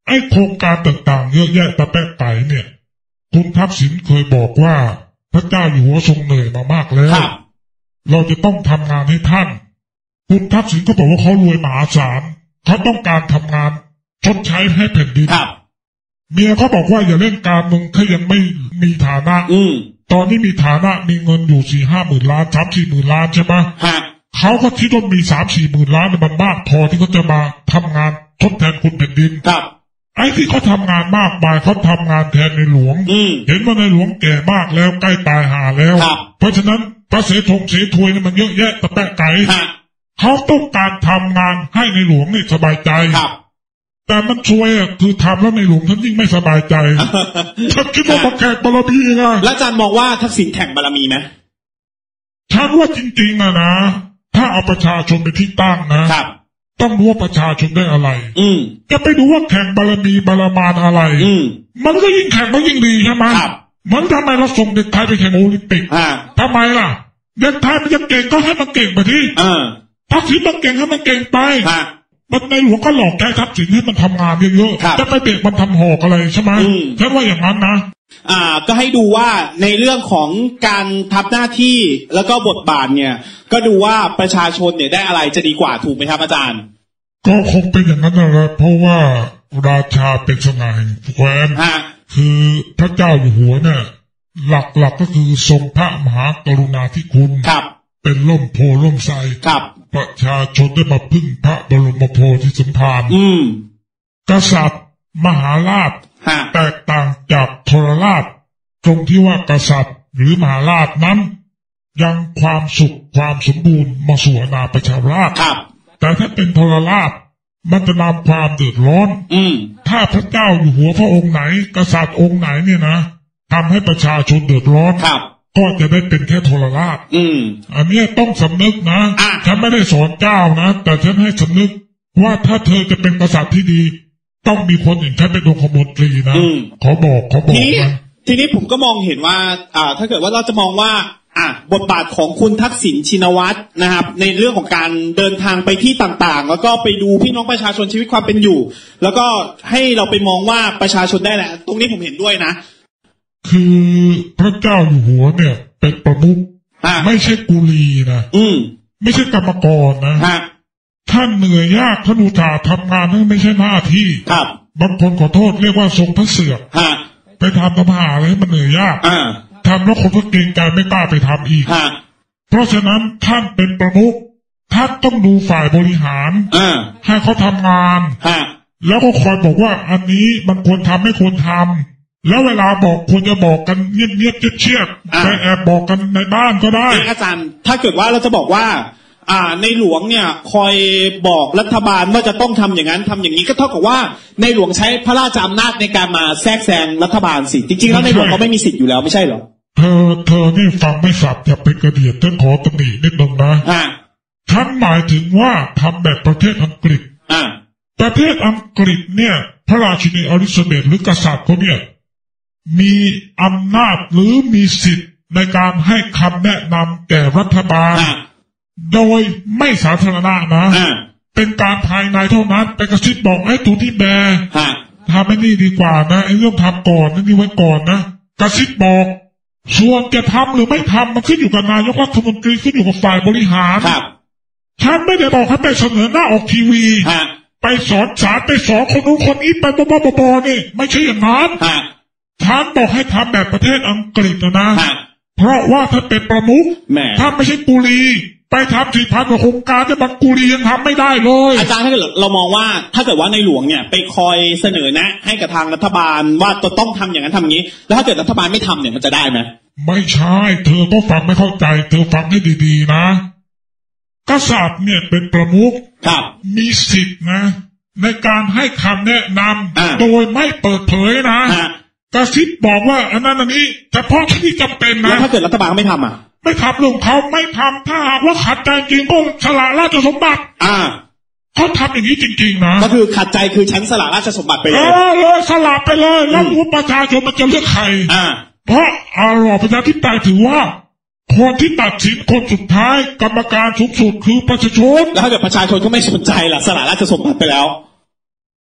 [SPEAKER 2] อ้โครงการต่างๆเยอะแยะตะแปะไตเนี่ยคุณทักษิณเคยบอกว่าพระเจ้าอยู่หัวทรงเหนื่อยมามากแล้วเราจะต้องทำงานให้ท่านคุณทักษิณก็บอกว่าเขารวยมหาศาลเขาต้องการทำงานชดใช้ให้แผ่นดินเมียเขาบอกว่าอย่าเล่นการเมืองเขายังไม่มีฐานะตอนนี้มีฐานะมีเงินอยู่สี่ห้าหมื่นล้านสามสี่หมื่นล้านใช่ไหมเขาก็คิดว่ามีสามสี่หมื่นล้านมันมากพอที่เขาจะมาทำงานทดแทนคุณแผ่นดินไอ้ที่เขาทำงานมากมายเขาทำงานแทนในหลวงเห็นว่าในหลวงแก่มากแล้วใกล้ตายหาแล้วเพราะฉะนั้นพระเสถงเสถวยนี่มันเยอะแยะตะแปะไก่เขาต้องการทำงานให้ในหลวงนี่สบายใจแต่มันช่วยอ่ะคือทำแล้วในหลวงท่านยิ่งไม่สบายใจฉันคิดว่ามาแข่งบารมีไง
[SPEAKER 1] แล้วอาจารย์มองว่าทักษิณแข่งบารมีไหม
[SPEAKER 2] ฉันว่าจริงๆอะนะถ้าเอาประชาชนเป็นที่ตั้งนะต้องรู้ว่าประชาชนได้อะไรจะไปดูว่าแข่งบารมีบารมานอะไรมันก็ยิ่งแข่งมันยิ่งดีใช่ไหมมันทำไมเราส่งเด็กไทยไปแข่งโอลิมปิกทำไมล่ะเด็กไทยมันจะเก่งก็ให้มันเก่งไปที่ทักษิณมันเก่งให้มันเก่งไปมันในหลวงก็หลอกแกทักษิณให้มันทำงานเยอะๆจะไปเด็กมันทำหอกอะไรใช่ไหมฉันว่าอย่างนั้นนะ
[SPEAKER 1] อ่าก็ให้ดูว่าในเรื่องของการทำหน้าที่แล้วก็บทบาทเนี่ยก็ดูว่าประชาชนเนี่ยได้อะไรจะดีกว่าถูกไหมครับอาจารย์
[SPEAKER 2] ก็คงเป็นอย่างนั้นนะครับเพราะว่าราชาเป็นสง่าแห่งแคว้นคือพระเจ้าอยู่หัวเนี่ยหลักๆ ก, ก็คือทรงพระมหากรุณาธิคุณเป็นร่มโพร่มไทรประชาชนได้มาพึ่งพระบรมโพธิสมภารกษัตริย์มหาราชแตกต่างจากทรราชตรงที่ว่ากษัตริย์หรือมหาราชนั้นยังความสุขความสมบูรณ์มาสู่อาณาประชาราษฎร์แต่ถ้าเป็นทรราชมันจะนำความเดือดร้อนถ้าพระเจ้าอยู่หัวพระองค์ไหนกษัตริย์องค์ไหนเนี่ยนะทำให้ประชาชนเดือดร้อนก็จะได้เป็นแค่ทรราชอันนี้ต้องสำนึกนะฉันไม่ได้สอนเจ้านะแต่ฉันให้สำนึกว่าถ้าเธอจะเป็นกษัตริย์ที่ดีต้องมีคนอย่างฉันเป็นองคมนตรีนะขอบอกขอบอกนะ
[SPEAKER 1] ทีนี้ผมก็มองเห็นว่าอ่าถ้าเกิดว่าเราจะมองว่าอ่ะบทบาทของคุณทักษิณชินวัตรนะครับในเรื่องของการเดินทางไปที่ต่างๆแล้วก็ไปดูพี่น้องประชาชนชีวิตความเป็นอยู่แล้วก็ให้เราไปมองว่าประชาชนได้แหละตรงนี้ผมเห็นด้วยนะ
[SPEAKER 2] คือพระเจ้าอยู่หัวเนี่ยเป็นประมุขไม่ใช่กุลีนะอืมไม่ใช่กรรมกรนะท่านเหนื่อยยากท่านอุตส่าห์ทำงานนั่นไม่ใช่หน้าที่ครับบางคนขอโทษเรียกว่าทรงพระเสือกไปทำทำหาอะไรมันเหนื่อยยากทำแล้วคนก็เกรงใจไม่กล้าไปทำอีกเพราะฉะนั้นท่านเป็นประมุขท่านต้องดูฝ่ายบริหารให้เขาทำงานแล้วก็คอยบอกว่าอันนี้มันควรทำไม่ควรทำแล้วเวลาบอกควรจะบอกกันเงียบๆเชียบๆไปแอบบอกกันในบ้านก็ได้
[SPEAKER 1] อาจารย์ถ้าเกิดว่าเราจะบอกว่าอ่าในหลวงเนี่ยคอยบอกรัฐบาลว่าจะต้องทำอย่างนั้นทำอย่างนี้ก็เท่ากับว่าในหลวงใช้พระราชอำนาจในการมาแทรกแซงรัฐบาลสิจริงๆแล้วในหลวงเขาไม่มีสิทธิ์อยู่แล้วไม่ใช่หรอ
[SPEAKER 2] เธอเธอนี่ฟังไม่สับอย่าไปกระเดียดฉันขอตำหนินิดนึงนะฉันหมายถึงว่าทำแบบประเทศอังกฤษประเทศอังกฤษเนี่ยพระราชินีอลิซาเบธหรือกษัตริย์เขาเนี่ยมีอำนาจหรือมีสิทธิ์ในการให้คำแนะนำแก่รัฐบาลโดยไม่สาธารณะนะเป็นการภายในเท่านั้นไปกระซิบบอกไอ้ตูที่แบร์ทำไอ้นี่ดีกว่านะไอ้เรื่องทำก่อนนี่ไว้ก่อนนะกระซิบบอกส่วนจะทำหรือไม่ทำมันขึ้นอยู่กับนายกรัฐมนตรีขึ้นอยู่กับฝ่ายบริหารฉันไม่ได้บอกให้ไปเสนอหน้าออกทีวีไปสอนสารไปสอนคนนู้นคนนี้ไปบ้าๆบอๆนี่ไม่ใช่อย่างนั้นฉันบอกให้ทำแบบประเทศอังกฤษนะเพราะว่าถ้าเป็นประมุขถ้าไม่ใช่กุลีไปทำสี่พันกว่าโครงการแต่บางกุลียังทำไม่ได้เลย
[SPEAKER 1] อาจารย์ถ้าเกิดเรามองว่าถ้าเกิดว่าในหลวงเนี่ยไปคอยเสนอแนะให้กับทางรัฐบาลว่าจะต้องทำอย่างนั้นทำอย่างนี้แล้วถ้าเกิดรัฐบาลไม่ทำเนี่ยมันจะได้ไหม
[SPEAKER 2] ไม่ใช่เธอก็ฟังไม่เข้าใจเธอฟังให้ดีๆนะกษัตริย์เนี่ยเป็นประมุขมีสิทธินะในการให้คำแนะนำโดยไม่เปิดเผยนะกระซิบบอกว่าอันนั้นอันนี้เฉพาะที่จำเป็นนะ
[SPEAKER 1] แล้วถ้าเกิดรัฐบาลไม่ทำอ่ะ
[SPEAKER 2] ไม่ทำเรื่องเขาไม่ทำถ้าหากว่าขัดใจจริงก็สละราชสมบัติอ่าเขาทำอย่างนี้จริงๆนะ
[SPEAKER 1] ก็คือขัดใจคือฉันสละราชสมบัติไปเลย
[SPEAKER 2] เออเลยสละไปเลยแล้วประชาชนมันจะเลือกใครอ่าเพราะอารอประชาธิปไตยถือว่าคนที่ตัดสินคนสุดท้ายกรรมการสูงสุดคือประชาชน
[SPEAKER 1] แล้วถ้าเกิดประชาชนก็ไม่สนใจล่ะสละราชสมบัติไปแล้ว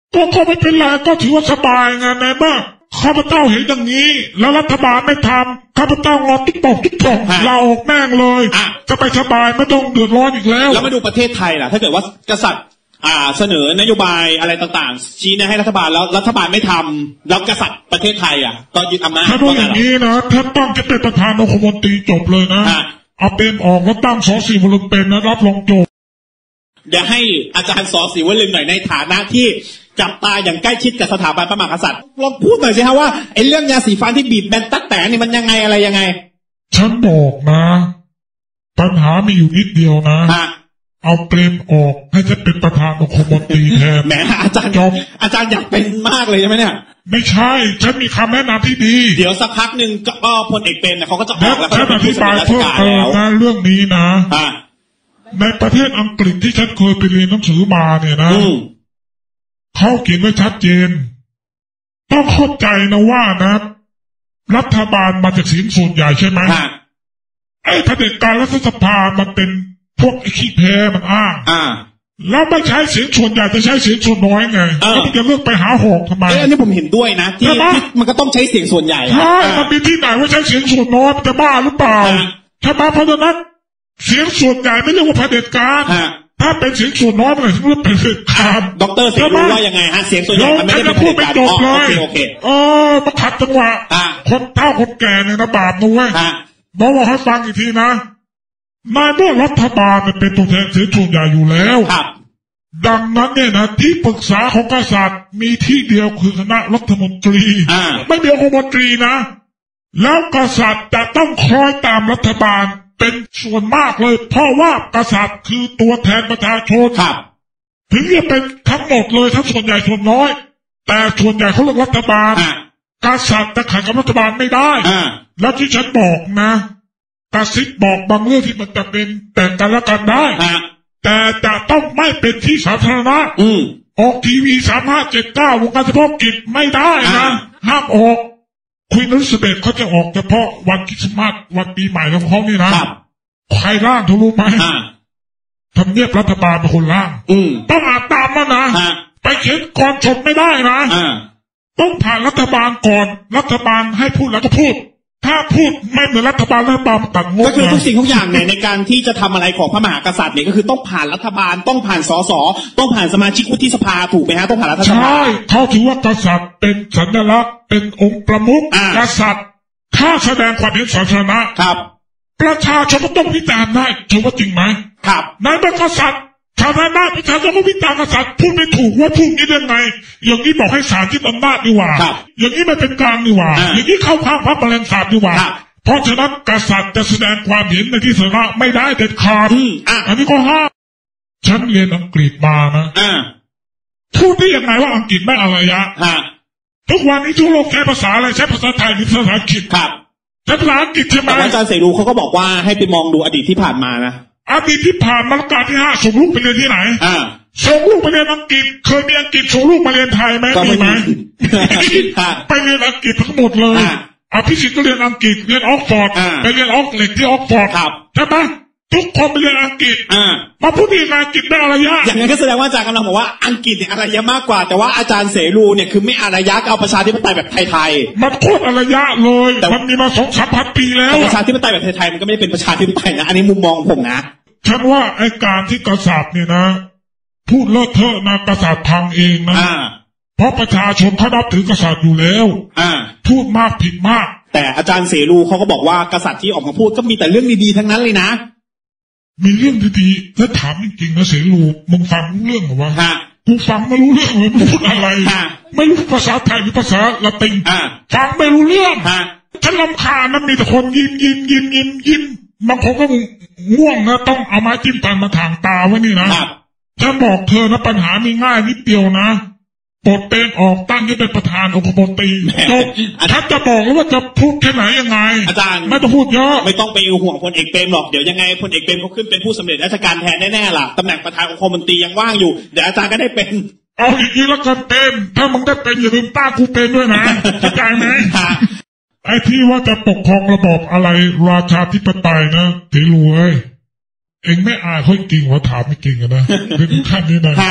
[SPEAKER 2] ก็ก็ไม่เป็นไรก็ถือว่าสบายไงในเมื่อข้าพเจ้าเห็นอย่างนี้แล้วรัฐบาลไม่ทำข้าพเจ้างอติ๊กตอกติ๊กตอกเราออกแม่งเลยจะไปสบายไม่ต้องเดือดร้อนอีกแล้ว
[SPEAKER 1] แล้วมาดูประเทศไทยล่ะถ้าเกิดว่ากษัตริย์อ่าเสนอนโยบายอะไรต่างๆชี้แนะให้รัฐบาลแล้วรัฐบาลไม่ทำแล้วกษัตริย์ประเทศไทยอ่ะก็ยึดอำนาจ
[SPEAKER 2] ถ้าดูอย่างนี้นะท่านต้องจะเป็นประธานองคมนตรีจบเลยนะเอาเป็นออกแล้วตั้งสอสีวลึงเป็นนะรับรองจบ
[SPEAKER 1] เดี๋ยวให้อาจารย์สอสีวลึงหน่อยในฐานะที่จับตาอย่างใกล้ชิดกับสถาบันพระมหากษัตริย์ลองพูดหน่อยสิฮะว่าไอ้เรื่องยาสีฟันที่บีบแบนตั๊กแต่นี่มันยังไงอะไรยังไง
[SPEAKER 2] ฉันบอกนะปัญหามีอยู่นิดเดียวนะเอาเปรมออกให้จะเป็นประธานองคมนตรีแทน
[SPEAKER 1] แหมอาจารย์จอมอาจารย์อยากเป็นมากเลยใช่ไหมเนี่ย
[SPEAKER 2] ไม่ใช่ฉันมีคำแนะนำที่ดี
[SPEAKER 1] เดี๋ยวสักพักหนึ่งก็พลเอกเปรมเนี่ยเขาก็จะออกแล้ว
[SPEAKER 2] ฉันอธิบายเพิ่มเติมนะเรื่องนี้นะในประเทศอังกฤษที่ฉันเคยไปเรียนหนังสือมาเนี่ยนะเขาเขียนไว้ชัดเจนต้องเข้าใจนะว่านะรัฐบาลมาจากเสียงส่วนใหญ่ใช่ไหมไอ้เผด็จการรัฐสภามันเป็นพวกไอ้ขี้แพ้มันอ้างแล้วไม่ใช้เสียงส่วนใหญ่จะใช้เสียงส่วนน้อยไงแล้วมันจะเลือกไปหาหอกทำไม
[SPEAKER 1] อันนี้ผมเห็นด้วยนะที่มันก็ต้องใช้เสียงส่วนใหญ่
[SPEAKER 2] ใช่มันมีที่ไหนว่าใช้เสียงส่วนน้อยมันจะบ้าหรือเปล่าถ้าบ้าเพราะฉะนั้นเสียงส่วนใหญ่ไม่เรียกว่าเผด็จการถ้าเป็นเสียงส่วนน้อยมันถึงเรียกเป็นเผด็จการ
[SPEAKER 1] ดร.เสรีว่ายังไงฮะเสียงส่วนใหญ่มันไม่ได้เป็นเผด็จการ
[SPEAKER 2] โอเคโอเคเออมาขัดจังหวะคนเฒ่าคนแก่เนี่ยนะบาปนะเว้ยบอกว่าให้ฟังอีกทีนะนายเมื่อรัฐบาลเป็นตัวแทนเสียงส่วนใหญ่อยู่แล้วดังนั้นเนี่ยนะที่ปรึกษาของกษัตริย์มีที่เดียวคือคณะรัฐมนตรีไม่มีองคมนตรีนะแล้วกษัตริย์จะต้องคอยตามรัฐบาลเป็นส่วนมากเลยเพราะว่ากษัตริย์คือตัวแทนประชาชนถึงจะเป็นทั้งหมดเลยทั้งส่วนใหญ่ส่วนน้อยแต่ส่วนใหญ่เขาเลือกรัฐบาลกษัตริย์จะขัดกับรัฐบาลไม่ได้แล้วที่ฉันบอกนะกระซิบบอกบางเรื่องที่มันจะเป็นแต่งกันและกันได้แต่จะต้องไม่เป็นที่สาธารณะออกทีวีสามห้าเจ็ดเก้าวงการเฉพาะกิจไม่ได้นะห้ามออกควีนอลิซาเบธเขาจะออกเฉพาะวันคริสต์มาสวันปีใหม่ของเขานี่นะใครร่างทุรู้ไหมทำเนียบรัฐบาลเป็นคนร่างต้องอ่านตามมานะไปเขียนก่อนชมไม่ได้นะต้องผ่านรัฐบาลก่อนรัฐบาลให้พูดแล้วก็พูดถ้าพูดไม่เหมือนรัฐบาลรัฐบาลตัดงบ
[SPEAKER 1] ก็คือทุกสิ่งทุกอย่างเนี่ยในการที่จะทำอะไรของพระมหากษัตริย์เนี่ยก็คือต้องผ่านรัฐบาลต้องผ่านสสต้องผ่านสมาชิกวุฒิสภาถูกไหมฮะต้องผ่านรัฐสภา
[SPEAKER 2] ใช่เขาถือว่ากษัตริย์เป็นสัญลักษณ์เป็นองค์ประมุขกษัตริย์ถ้าแสดงความเห็นสาธารณะ
[SPEAKER 1] ครับ
[SPEAKER 2] ประชาชนก็ต้องวิจารณ์ได้ถือว่าจริงไหม
[SPEAKER 1] ครับ
[SPEAKER 2] นายเป็นกษัตริย์ชาวนาประชาชนก็วิจารณ์กษัตริย์พูดไม่ถูกว่าพูดนี้ยังไงอย่างนี้บอกให้ศาลที่อำนาจดีกว่าอย่างนี้มันเป็นกลางดีกว่าอย่างนี้เข้าข้างพระบรมศาสตร์ดีกว่าเพราะฉะนั้นกษัตริย์จะแสดงความเห็นในที่สาธารณะไม่ได้เด็ดขาดอันนี้ก็ห้ามฉันเรียนอังกฤษมานะพูดได้ยังไงว่าอังกฤษไม่อารยะทุกวันนี้ทั่วโลกใช้ภาษาอะไรใช้ภาษาไทยหรือภาษาอังกฤษ
[SPEAKER 1] ครับ
[SPEAKER 2] ใช้ภาษาอังกฤษใช่ไหม
[SPEAKER 1] อาจารย์เสรีเขาก็บอกว่าให้ไปมองดูอดีตที่ผ่านมานะ
[SPEAKER 2] อดีตที่ผ่านมารัชกาลที่ห้าส่งลูกไปเรียนที่ไหนส่งลูกไปเรียนอังกฤษเคยมีอังกฤษส่งลูกมาเรียนไทยไหมมีไหมไปเรียนอังกฤษทั้งหมดเลยอภิสิทธิ์ก็เรียนอังกฤษเรียนออกฟอร์ดไปเรียนออกเหล็กที่ออกฟอร์ดใช่ไหมทุกคนไปเรียนอังกฤษมาพูดที่อังกฤษไม่อารยะ
[SPEAKER 1] อย่างนั้นก็แสดงว่าอาจารย์กำลังบอกว่าอังกฤษเนี่ยอารยะมากกว่าแต่ว่าอาจารย์เสรีเนี่ยคือไม่อารยะเอาประชาธิปไตยแบบไทย
[SPEAKER 2] ๆมันโคตรอารยะเลยมันมีมาสองสามพันปีแล้ว
[SPEAKER 1] ประชาธิปไตยแบบไทยๆมันก็ไม่ได้เป็นประชาธิปไตยนะอันนี้มุมมองผมนะ
[SPEAKER 2] ฉันว่าไอ้การที่กษัตริย์เนี่ยนะพูดเลอะเทอะนะกษัตริย์พังเองนะเพราะประชาชนเขานับถือกษัตริย์อยู่แล้วพูดมากผิดมาก
[SPEAKER 1] แต่อาจารย์เสรีเขาก็บอกว่ากษัตริย์ที่ออกมาพูดก็มีแต่เรื่องดีๆทั้งนั้นเลยนะ
[SPEAKER 2] มีเรื่องดีๆถ้าถามจริงๆนะเสรีมึงฟังรู้เรื่องหรือวะกูฟังไม่รู้เรื่องเลยพูดอะไรไม่รู้ภาษาไทยหรือภาษาละตินฟังไม่รู้เรื่องฉันรำคาญนะมีแต่คนยิ้มยิ้มยิ้มยิ้มยิ้มบางคนก็ง่วงนะต้องเอาไม้จิ้มฟันมาถางตาไว้นี่นะฉันบอกเธอนะปัญหามีง่ายนิดเดียวนะปลดเป็นออกตั้งที่เป็นประธานองคมนตรีจบฉันจะบอกแล้วว่าจะพูดแค่ไหนยังไง
[SPEAKER 1] อาจารย์
[SPEAKER 2] ไม่ต้องพูดเยอะ
[SPEAKER 1] ไม่ต้องไปห่วงพลเอกเปรมหรอกเดี๋ยวยังไงพลเอกเปรมเขาขึ้นเป็นผู้สำเร็จราชการแทนแน่ๆล่ะตำแหน่งประธานองคมนตรียังว่างอยู่เดี๋ยวอาจารย์ก็ได้เป็น
[SPEAKER 2] เอาอีกทีแล้วกันเป็นถ้ามึงได้เป็นอย่าลืมป้ากูเป็นด้วยนะเข้าใจไหมไอ้ที่ว่าจะปกครองระบอบอะไรราชาธิปไตยนะถือรู้เอ้ยเองไม่อายค่อยจริงว่าถามไม่จริงนะเป็นขั้นนี้นะไป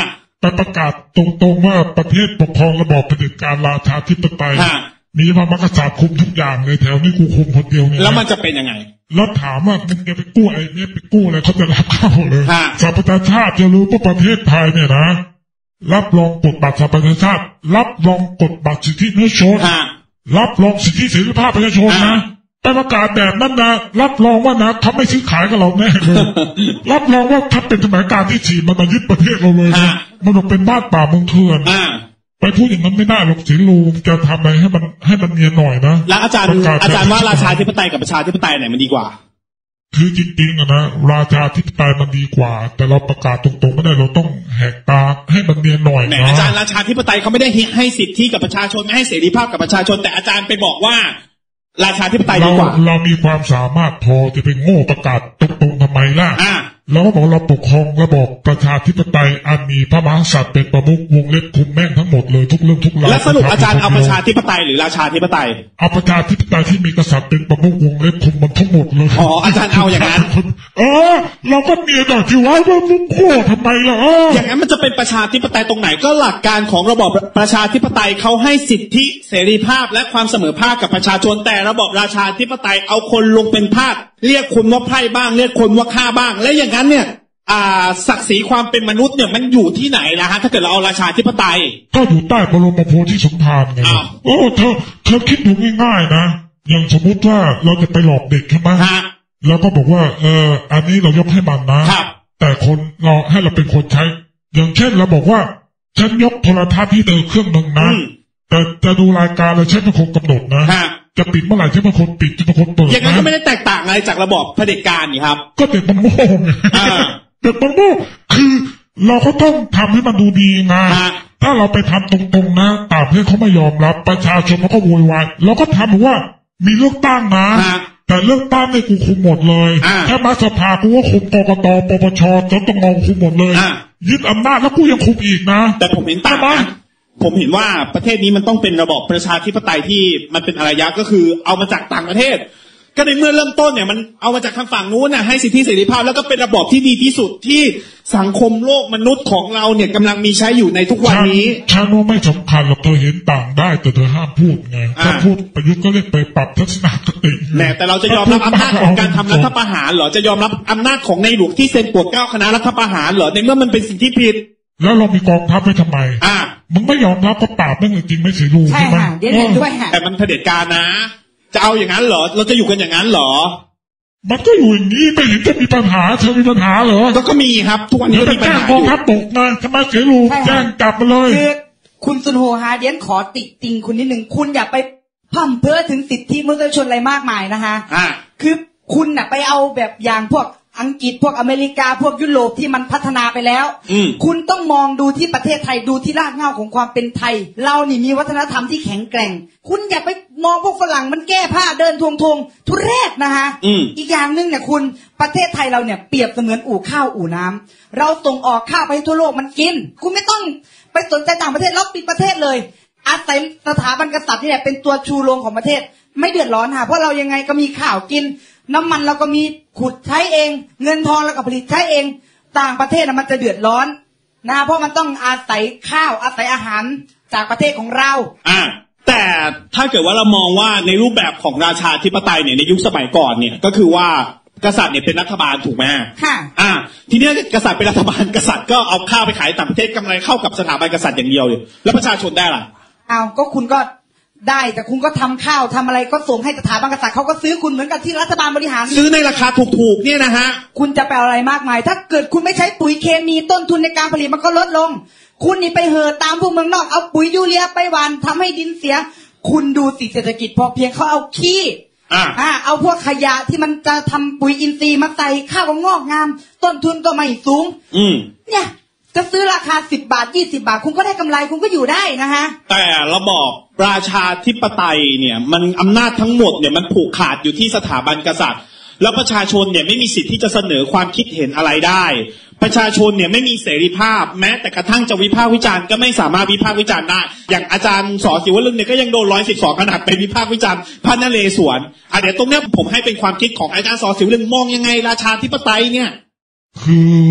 [SPEAKER 2] ประกาศตรงๆว่าประเทศปกครองระบอบเผด็จการราชาธิปไตยมีพระมหากษัตริย์คุมทุกอย่างเลยแถวนี้กูคุมคนเดียวเนี่ย
[SPEAKER 1] แล้วมันจะเป็นยังไง
[SPEAKER 2] แล้วถามว่ามึงจะไปกู้ไอ้เนี่ยไปกู้อะไรเขาจะรับเข้าเลยสหประชาชาติจะรู้ว่าประเทศไทยเนี่ยนะรับรองกฎบัตรสหประชาชาติรับรองกฎบัตรสิทธิมนุษยชนรับรองสิทธิเสรีภาพประชาชนนะไปประกาศแบบนั้นนะรับรองว่านะเขาไม่ซื้อขายกับเราแน่เลยรับรองว่าถ้าเป็นสมัยการที่ฉีดมันมายึดประเทศเราเลยนะมันต้องเป็นบ้านป่าเมืองเถื่อนไปพูดอย่างนั้นไม่ได้หรอกสิลูกจะทำอะไรให้มันให้มันเนียนหน่อยนะ
[SPEAKER 1] แล้วอาจารย์อาจารย์ว่าราชาธิปไตยกับประชาธิปไตยไหนมันดีกว่า
[SPEAKER 2] คือจริงๆอะนะราชาธิปไตยมันดีกว่าแต่เราประกาศตรงๆไม่ได้เราต้องแหกตาให้มันเนียนหน่อยนะ
[SPEAKER 1] อาจารย์ราชาธิปไตยเขาไม่ได้ให้สิทธิกับประชาชนไม่ให้เสรีภาพกับประชาชนแต่อาจารย์ไปบอกว่าราชาธิปไตยดีกว่า
[SPEAKER 2] เรามีความสามารถพอจะไปโง่ประกาศตรงๆทำไมล่ะเราก็บอกเราปกครองระบบประชาธิปไตยอันมีพระมหากษัตริย์เป็นประมุขวงเล็บคุมแม่งทั้งหมดเลยทุกเรื่องทุกราว
[SPEAKER 1] และสรุปอาจารย์เอาประชาธิปไตยหรือราชาธิปไตย
[SPEAKER 2] เอาประชาธิปไตยที่มีกษัตริย์เป็นประมุขวงเล็บคุมมันทั้งหมดเลย
[SPEAKER 1] อ๋ออาจารย์เอาอย่างนั้น
[SPEAKER 2] เออเราก็เมียดอกที่ไว้ว่ามึงโง่ทำไมล่ะ
[SPEAKER 1] อย่างนั้นมันจะเป็นประชาธิปไตยตรงไหนก็หลักการของระบอบประชาธิปไตยเขาให้สิทธิเสรีภาพและความเสมอภาคกับประชาชนแต่ระบอบราชาธิปไตยเอาคนลงเป็นทาสเรียกคนว่าไพร่บ้างเรียกคนว่าฆ่าบ้างและอย่างนั้นเนี่ยอ่าศักดิ์ศรีความเป็นมนุษย์เนี่ยมันอยู่ที่ไหนล่ะฮะถ้าเกิดเราเอาราชาธิปไตย
[SPEAKER 2] ก็อยู่ใต้บรมโพธิสมภารไงโอ้เธอเธอคิดดูง่ายๆนะอย่างสมมุติว่าเราจะไปหลอกเด็กใช่ไหมแล้วก็บอกว่าเอออันนี้เรายกให้มันนะแต่คนเราให้เราเป็นคนใช้อย่างเช่นเราบอกว่าฉันยกโทรทัศน์ที่เธอเครื่องนึงนะแต่จะดูรายการแล้วฉันเป็นคนกำหนดนะจะปิดเมื่อไหร่ฉันเป็นคนปิดฉันเป็นคนเปิด
[SPEAKER 1] อย่างนั้นก็ไม่ได้แตกต่างอะไรจากระบอบเผด็จการนี่ครับ
[SPEAKER 2] ก็เด็กมันโง่แต่บางโง่คือเราก็ต้องทำให้มันดูดีไงถ้าเราไปทำตรงๆนะต่างประเทศเขาไม่ยอมรับประชาชนเขาก็โวยวายเราก็ทำว่ามีเลือกตั้งนะแต่เลือกตั้งเนี่ยกูคุมหมดเลยถ้ามาสภากูก็คุมกกตปปชจนต้องงงคุมหมดเลยยึดอำนาจแล้วกูยังคุมอีกนะ
[SPEAKER 1] แต่ผมเห็นต่างนะผมเห็นว่าประเทศนี้มันต้องเป็นระบอบประชาธิปไตยที่มันเป็นอารยะก็คือเอามาจากต่างประเทศก็ในเมื่อเริ่มต้นเนี่ยมันเอามาจากทางฝั่งนู้นน่ะให้สิทธิเสรีภาพแล้วก็เป็นระบอบที่ดีที่สุดที่สังคมโลกมนุษย์ของเราเนี่ยกำลังมีใช้อยู่ในทุกวันนี้
[SPEAKER 2] ฉันว่าไม่สำคัญหรอกเธอเห็นต่างได้แต่เธอห้ามพูดไงถ้าพูดประยุทธ์ก็เรียกไปปรับทัศนคติ
[SPEAKER 1] แน่แต่เราจะยอมรับอำนาจของการทำรัฐประหารเหรอจะยอมรับอำนาจของในหลวงที่เซ็นโปรดเกล้าคณะรัฐประหารเหรอในเมื่อมันเป็นสิ่งที่ผิด
[SPEAKER 2] แล้วเรามีกองทัพไว้ทำไมอ่ามึงไม่ยอมรับก็ปราบไม่จริงไม่เสียรู
[SPEAKER 3] ใช่ไหมเดี๋ยวเห็นด้วย
[SPEAKER 1] แต่มันเผด็จการนะจะเอาอย่างนั้นเหรอเราจะอยู่กันอย่างนั้นเหรอ
[SPEAKER 2] มันก็อยู่อย่างนี้ไม่เห็นจะมีปัญหาเธอมีปัญหาเหรอ
[SPEAKER 1] ก็มีครับทุกวันนี้มีปัญหา
[SPEAKER 2] อยู่กองทัพบกนะทำไมเสียรูแจ้งจับมาเลย
[SPEAKER 3] คือคุณซุนโฮฮาเดียนขอติติงคุณนิดหนึ่งคุณอย่าไปพั่มเพ้อถึงสิทธิมนุษยชนอะไรมากมายนะคะอ่าคือคุณน่ะไปเอาแบบอย่างพวกอังกฤษพวกอเมริกาพวกยุโรปที่มันพัฒนาไปแล้วคุณต้องมองดูที่ประเทศไทยดูที่รากเหง้าของความเป็นไทยเรานี่มีวัฒนธรรมที่แข็งแกร่งคุณอย่าไปมองพวกฝรั่งมันแก้ผ้าเดินทวงทงทุเรศนะคะ อ, อีกอย่างนึงเนี่ยคุณประเทศไทยเราเนี่ยเปรียบเสมือนอู่ข้าวอู่น้ำเราส่งออกข้าวไปทั่วโลกมันกินคุณไม่ต้องไปสนใจต่างประเทศเราปิดประเทศเลยอาศัยสถาบันกษัตริย์นี่แหละเป็นตัวชูโรงของประเทศไม่เดือดร้อนค่ะเพราะเรายังไงก็มีข้าวกินน้ำมันเราก็มีขุดใช้เองเงินทองเราก็ผลิตใช้เองต่างประเทศมันจะเดือดร้อนนะเพราะมันต้องอาศัยข้าวอาศัยอาหารจากประเทศของเรา
[SPEAKER 1] อ่าแต่ถ้าเกิดว่าเรามองว่าในรูปแบบของราชาธิปไตยเนี่ยในยุคสมัยก่อนเนี่ยก็คือว่ากษัตริย์เนี่ยเป็นรัฐบาลถูกไหม
[SPEAKER 3] ค่ะ
[SPEAKER 1] อ่าทีนี้กษัตริย์เป็นรัฐบาลกษัตริย์ก็เอาข้าวไปขายต่างประเทศกำไรเข้ากับสถาบันกษัตริย์อย่างเดียวเลยแล้วประชาชนได้ล่ะ
[SPEAKER 3] เอาก็คุณก็ได้แต่คุณก็ทำข้าวทำอะไรก็ส่งให้สถาบันกษัตริย์เขาก็ซื้อคุณเหมือนกับที่รัฐบาลบริหาร
[SPEAKER 1] ซื้อในราคาถูกๆเนี่ยนะฮะ
[SPEAKER 3] คุณจะไปอะไรมากมายถ้าเกิดคุณไม่ใช้ปุ๋ยเคมีต้นทุนในการผลิตมันก็ลดลงคุณนี่ไปเห่อตามพวกเมืองนอกเอาปุ๋ยยูเรียไปหว่านทำให้ดินเสียคุณดูสิเศรษฐกิจพอเพียงเขาเอาขี้อ่าอ่าเอาพวกขยะที่มันจะทำปุ๋ยอินทรีย์มาใส่ข้าวก็งอกงามต้นทุนก็ไม่สูงอืมเนี่ยจะซื้อราคาสิบบาทยี่สิบบาทคุณก็ได้กำไรคุณก็อยู่ได้นะฮะ
[SPEAKER 1] แต่ระบอบราชาธิปไตยเนี่ยมันอำนาจทั้งหมดเนี่ยมันผูกขาดอยู่ที่สถาบันกษัตริย์แล้วประชาชนเนี่ยไม่มีสิทธิ์ที่จะเสนอความคิดเห็นอะไรได้ประชาชนเนี่ยไม่มีเสรีภาพแม้แต่กระทั่งจะวิพากษ์วิจารณ์ก็ไม่สามารถวิพากษ์วิจารณ์ได้อย่างอาจารย์สอศิวลึงเนี่ยก็ยังโดนร้อยสิบสองขนาดไปวิพากษ์วิจารณ์พระนเรศวรอ่ะเดี๋ยวตรงเนี้ยผมให้เป็นความคิดของอาจารย์สอศิวลึงมองยังไงราชาธิปไตยเนี่ย
[SPEAKER 2] คือ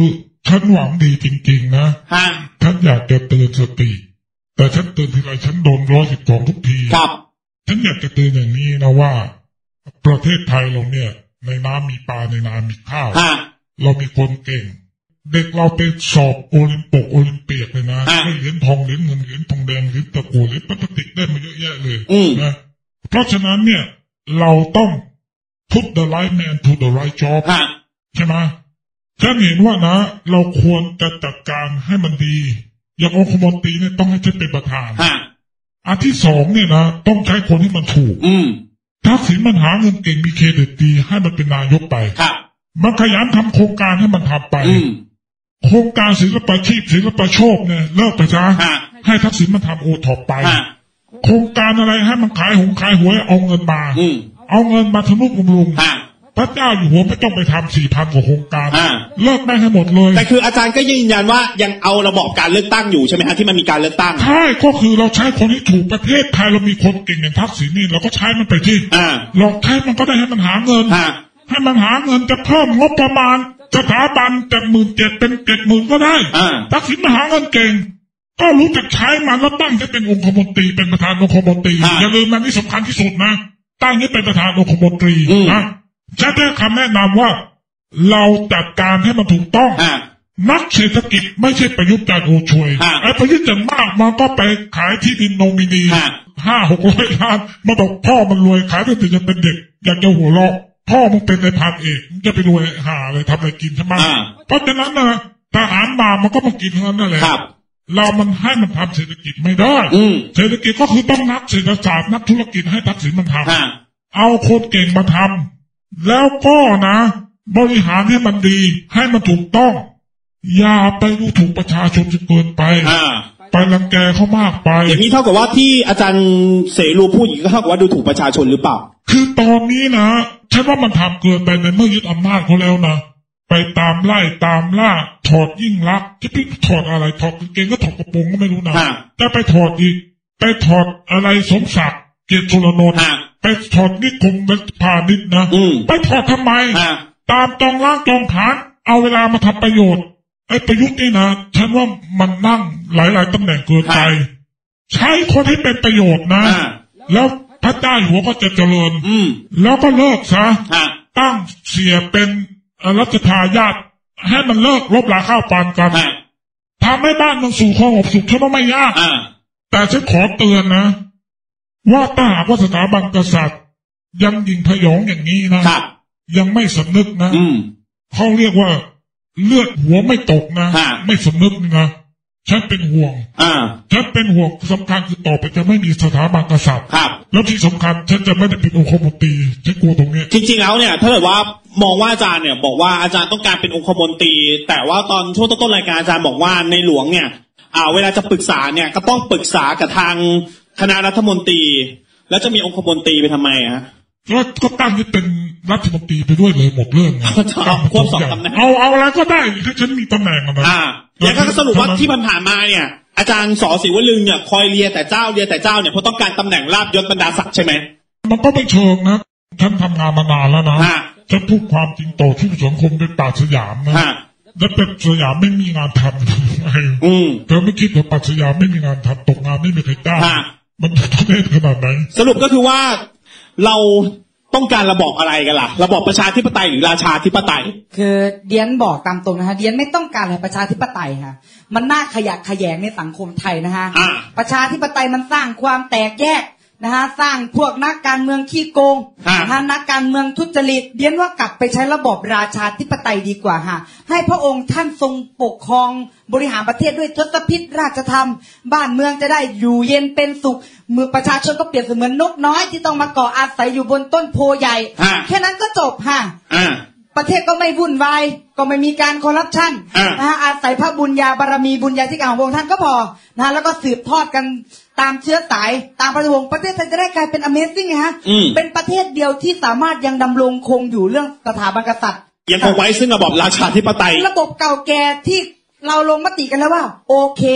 [SPEAKER 2] ฉันหวังดีจริงๆนะฉันอยากจะเตือนสติแต่ฉันเตือนทีไรฉันโดนร้อยสิบสองทุกทีครับฉันอยากจะเตือนอย่างนี้นะว่าประเทศไทยเราเนี่ยในน้ำมีปลาในนามีข้าวเรามีคนเก่งเด็กเราไปสอบโอลิมปิกโอลิมเปียกเลยนะได้เหรียญทองเหรียญเงินเหรียญทองแดงเหรียญตะกั่วเหรียญพลาสติกได้มาเยอะแยะเลยนะเพราะฉะนั้นเนี่ยเราต้อง put the right man to the right job ใช่ไหมฉันเห็นว่านะเราควรจะจัดการให้มันดีอย่างองคมนตรีเนี่ยต้องให้ฉันเป็นประธานอันที่สองเนี่ยนะต้องใช้คนที่มันถูกทักษิณมันหาเงินเก่งมีเครดิตดีให้มันเป็นนายกไปมันขยันทำโครงการให้มันทำไปโครงการศิลปาชีพศิลปาโชคเนี่ยเลิกไปจ้าให้ทักษิณมันทำโอท็อปไปโครงการอะไรให้มันขายหงขายหวยเอาเงินมาเอาเงินมาทำนุบำรุงพระเจ้าอยู่หัวไม่ต้องไปทำสี่พันกว่าโครงการเลิกแม่งให้หมดเลย
[SPEAKER 1] แต่คืออาจารย์ก็ยืนยันว่ายังเอาระบบการเลือกตั้งอยู่ใช่ไหมฮะที่มันมีการเลือกตั้ง
[SPEAKER 2] ใช่ก็คือเราใช้คนที่ถูกประเทศไทยเรามีคนเก่งอย่างทักษิณนี่เราก็ใช้มันไปที่เราใช้มันก็ได้ให้มันหาเงินให้มันหาเงินจะเพิ่มงบประมาณสถาบันจากหมื่นเจ็ดเป็นเจ็ดหมื่นก็ได้ทักษิณมาหาเงินเก่งก็รู้จักใช้มันแล้วตั้งจะเป็นองคมนตรีเป็นประธานองคมนตรีอย่าลืมนะนี่สำคัญที่สุดนะตั้งนี้เป็นประธานองคมนตรีนะฉันได้คำแนะนำว่าเราจัดการให้มันถูกต้องนักเศรษฐกิจไม่ใช่ประยุทธ์จันทร์โอชวยไอ้ประยุทธ์จันทร์มากมันก็ไปขายที่ดินโนมินีห้าหกร้อยล้านมาบอกพ่อมันรวยขายตั้งแต่ยังเป็นเด็กอยากจะหัวเราะพ่อมึงเป็นในพันเอกมึงจะไปรวยหาอะไรทำอะไรกินใช่ไหมเพราะฉะนั้นนะทหารมามันก็มากินเท่านั้นนั่นแหละเรามันให้มันทำเศรษฐกิจไม่ได้เศรษฐกิจก็คือต้องนักเศรษฐศาสตร์นักธุรกิจให้ทักษิณมันทำเอาคนเก่งมาทำแล้วก็นะบริหารให้มันดีให้มันถูกต้องอย่าไปดูถูกประชาชนจนเกินไปไปรังแกเขามากไป
[SPEAKER 1] อย่างนี้เท่ากับว่าที่อาจารย์เสรีพูดอย่างนี้ก็เท่ากับว่าดูถูกประชาชนหรือเปล่า
[SPEAKER 2] คือตอนนี้นะฉันว่ามันทำเกินไปในเมื่อยึดอำนาจเขาแล้วนะไปตามไล่ตามล่าถอดยิ่งลักษณ์ที่พี่ถอดอะไรถอดกางเกงก็ถอดกระโปรงก็ไม่รู้นะแต่ไปถอดอีกไปถอดอะไรสมศักดิ์เกียรติชลนนท์ไปถอดนิคมพาณิชย์นะไปถอดทำไมตามจองล้างจองผานเอาเวลามาทำประโยชน์ไอ้ประยุทธ์นี่นะฉันว่ามันนั่งหลายๆตำแหน่งเกินไปใช้คนให้เป็นประโยชน์นะแล้วพระเจ้าหัวก็จะเจริญแล้วก็เลิกซะตั้งเสียเป็นรัชทายาทให้มันเลิกลบราข้าวปานกันทำให้บ้านมันสู่ความสงบสุขฉันว่าไม่ยากแต่ฉันขอเตือนนะว่าถ้าหากว่าสถาบันกษัตริย์ยังยิงพยองอย่างนี้นะยังไม่สำนึกนะเขาเรียกว่าเลือดหัวไม่ตกนะไม่สำนึกนะฉันเป็นห่วงฉันเป็นห่วงสำคัญคือต่อไปจะไม่มีสถาบันกษัตริย์แล้วที่สำคัญฉันจะไม่ได้เป็นองคมนตรีฉันกลัวตรงนี้
[SPEAKER 1] จริงๆแล้วเนี่ยถ้าเกิดว่ามองว่าอาจารย์เนี่ยบอกว่าอาจารย์ต้องการเป็นองคมนตรีแต่ว่าตอนช่วงต้นรายการอาจารย์บอกว่าในหลวงเนี่ยอ่าเวลาจะปรึกษาเนี่ยก็ต้องปรึกษากับทางคณะรัฐมนตรีแล้วจะมีองคมนตรีไปทำไมฮะ
[SPEAKER 2] ก็ก็ตั้งให้เป็นรัฐมนตรีไปด้วยเลยหมดเรื่องไง
[SPEAKER 1] ควบสองตำแหน่ง
[SPEAKER 2] เอาเอาอะไรก็ได้ถ้าฉันมีตำแหน่งนะ
[SPEAKER 1] อ่าแล้วก็สรุปว่าที่ผ่านมาเนี่ยอาจารย์สอศิวลึงเนี่ยคอยเลียแต่เจ้าเลียแต่เจ้าเนี่ยเพราะต้องการตำแหน่งลาภยศบรรดาศักดิ์ใช่ไหม
[SPEAKER 2] มันก็ไม่เชิงนะฉันทำงานมานานแล้วนะฉันพูดความจริงต่อที่สังคมในป่าสยามนะแล้วเป็นสยามไม่มีงานทำเธอไม่คิดว่าป่าสยามไม่มีงานทำตกงานไม่มีใครจ้างมันทุเรศขนาดไหน
[SPEAKER 1] สรุปก็คือว่าเราต้องการระบอบอะไรกันล่ะระบอบประชาธิปไตยหรือราชาธิปไตย
[SPEAKER 3] คือเดียนบอกตามตรงนะฮะเดียนไม่ต้องการอะไรประชาธิปไตยค่ะมันน่าขยะแขยงในสังคมไทยนะฮะประชาธิปไตยมันสร้างความแตกแยกนะฮะสร้างพวกนักการเมืองขี้โกงนะฮะนักการเมืองทุจริตเดียนว่ากลับไปใช้ระบบราชาธิปไตยดีกว่าฮะให้พระองค์ท่านทรงปกครองบริหารประเทศด้วยทศพิธราชธรรมบ้านเมืองจะได้อยู่เย็นเป็นสุขเมื่อประชาชนก็เปรียบเสมือนนกน้อยที่ต้องมาก่ออาศัยอยู่บนต้นโพใหญ่แค่นั้นก็จบฮะประเทศก็ไม่วุ่นวายก็ไม่มีการคอร์รัปชันนะฮะอาศัยพระบุญญาบารมีบุญญาธิการของพระองค์ท่านก็พอนะแล้วก็สืบทอดกันตามเชื้อสายตามพระวงศ์ประเทศไทยจะได้กลายเป็น Amazing ไงฮะเป็นประเทศเดียวที่สามารถยังดำรงคงอยู่เรื่องสถาบันกษัตริย์
[SPEAKER 1] ยังคงไว้ซึ่งระบบราชาธิปไตย
[SPEAKER 3] ระบบเก่าแก่ที่เราลงมติกันแล้วว่าโอเค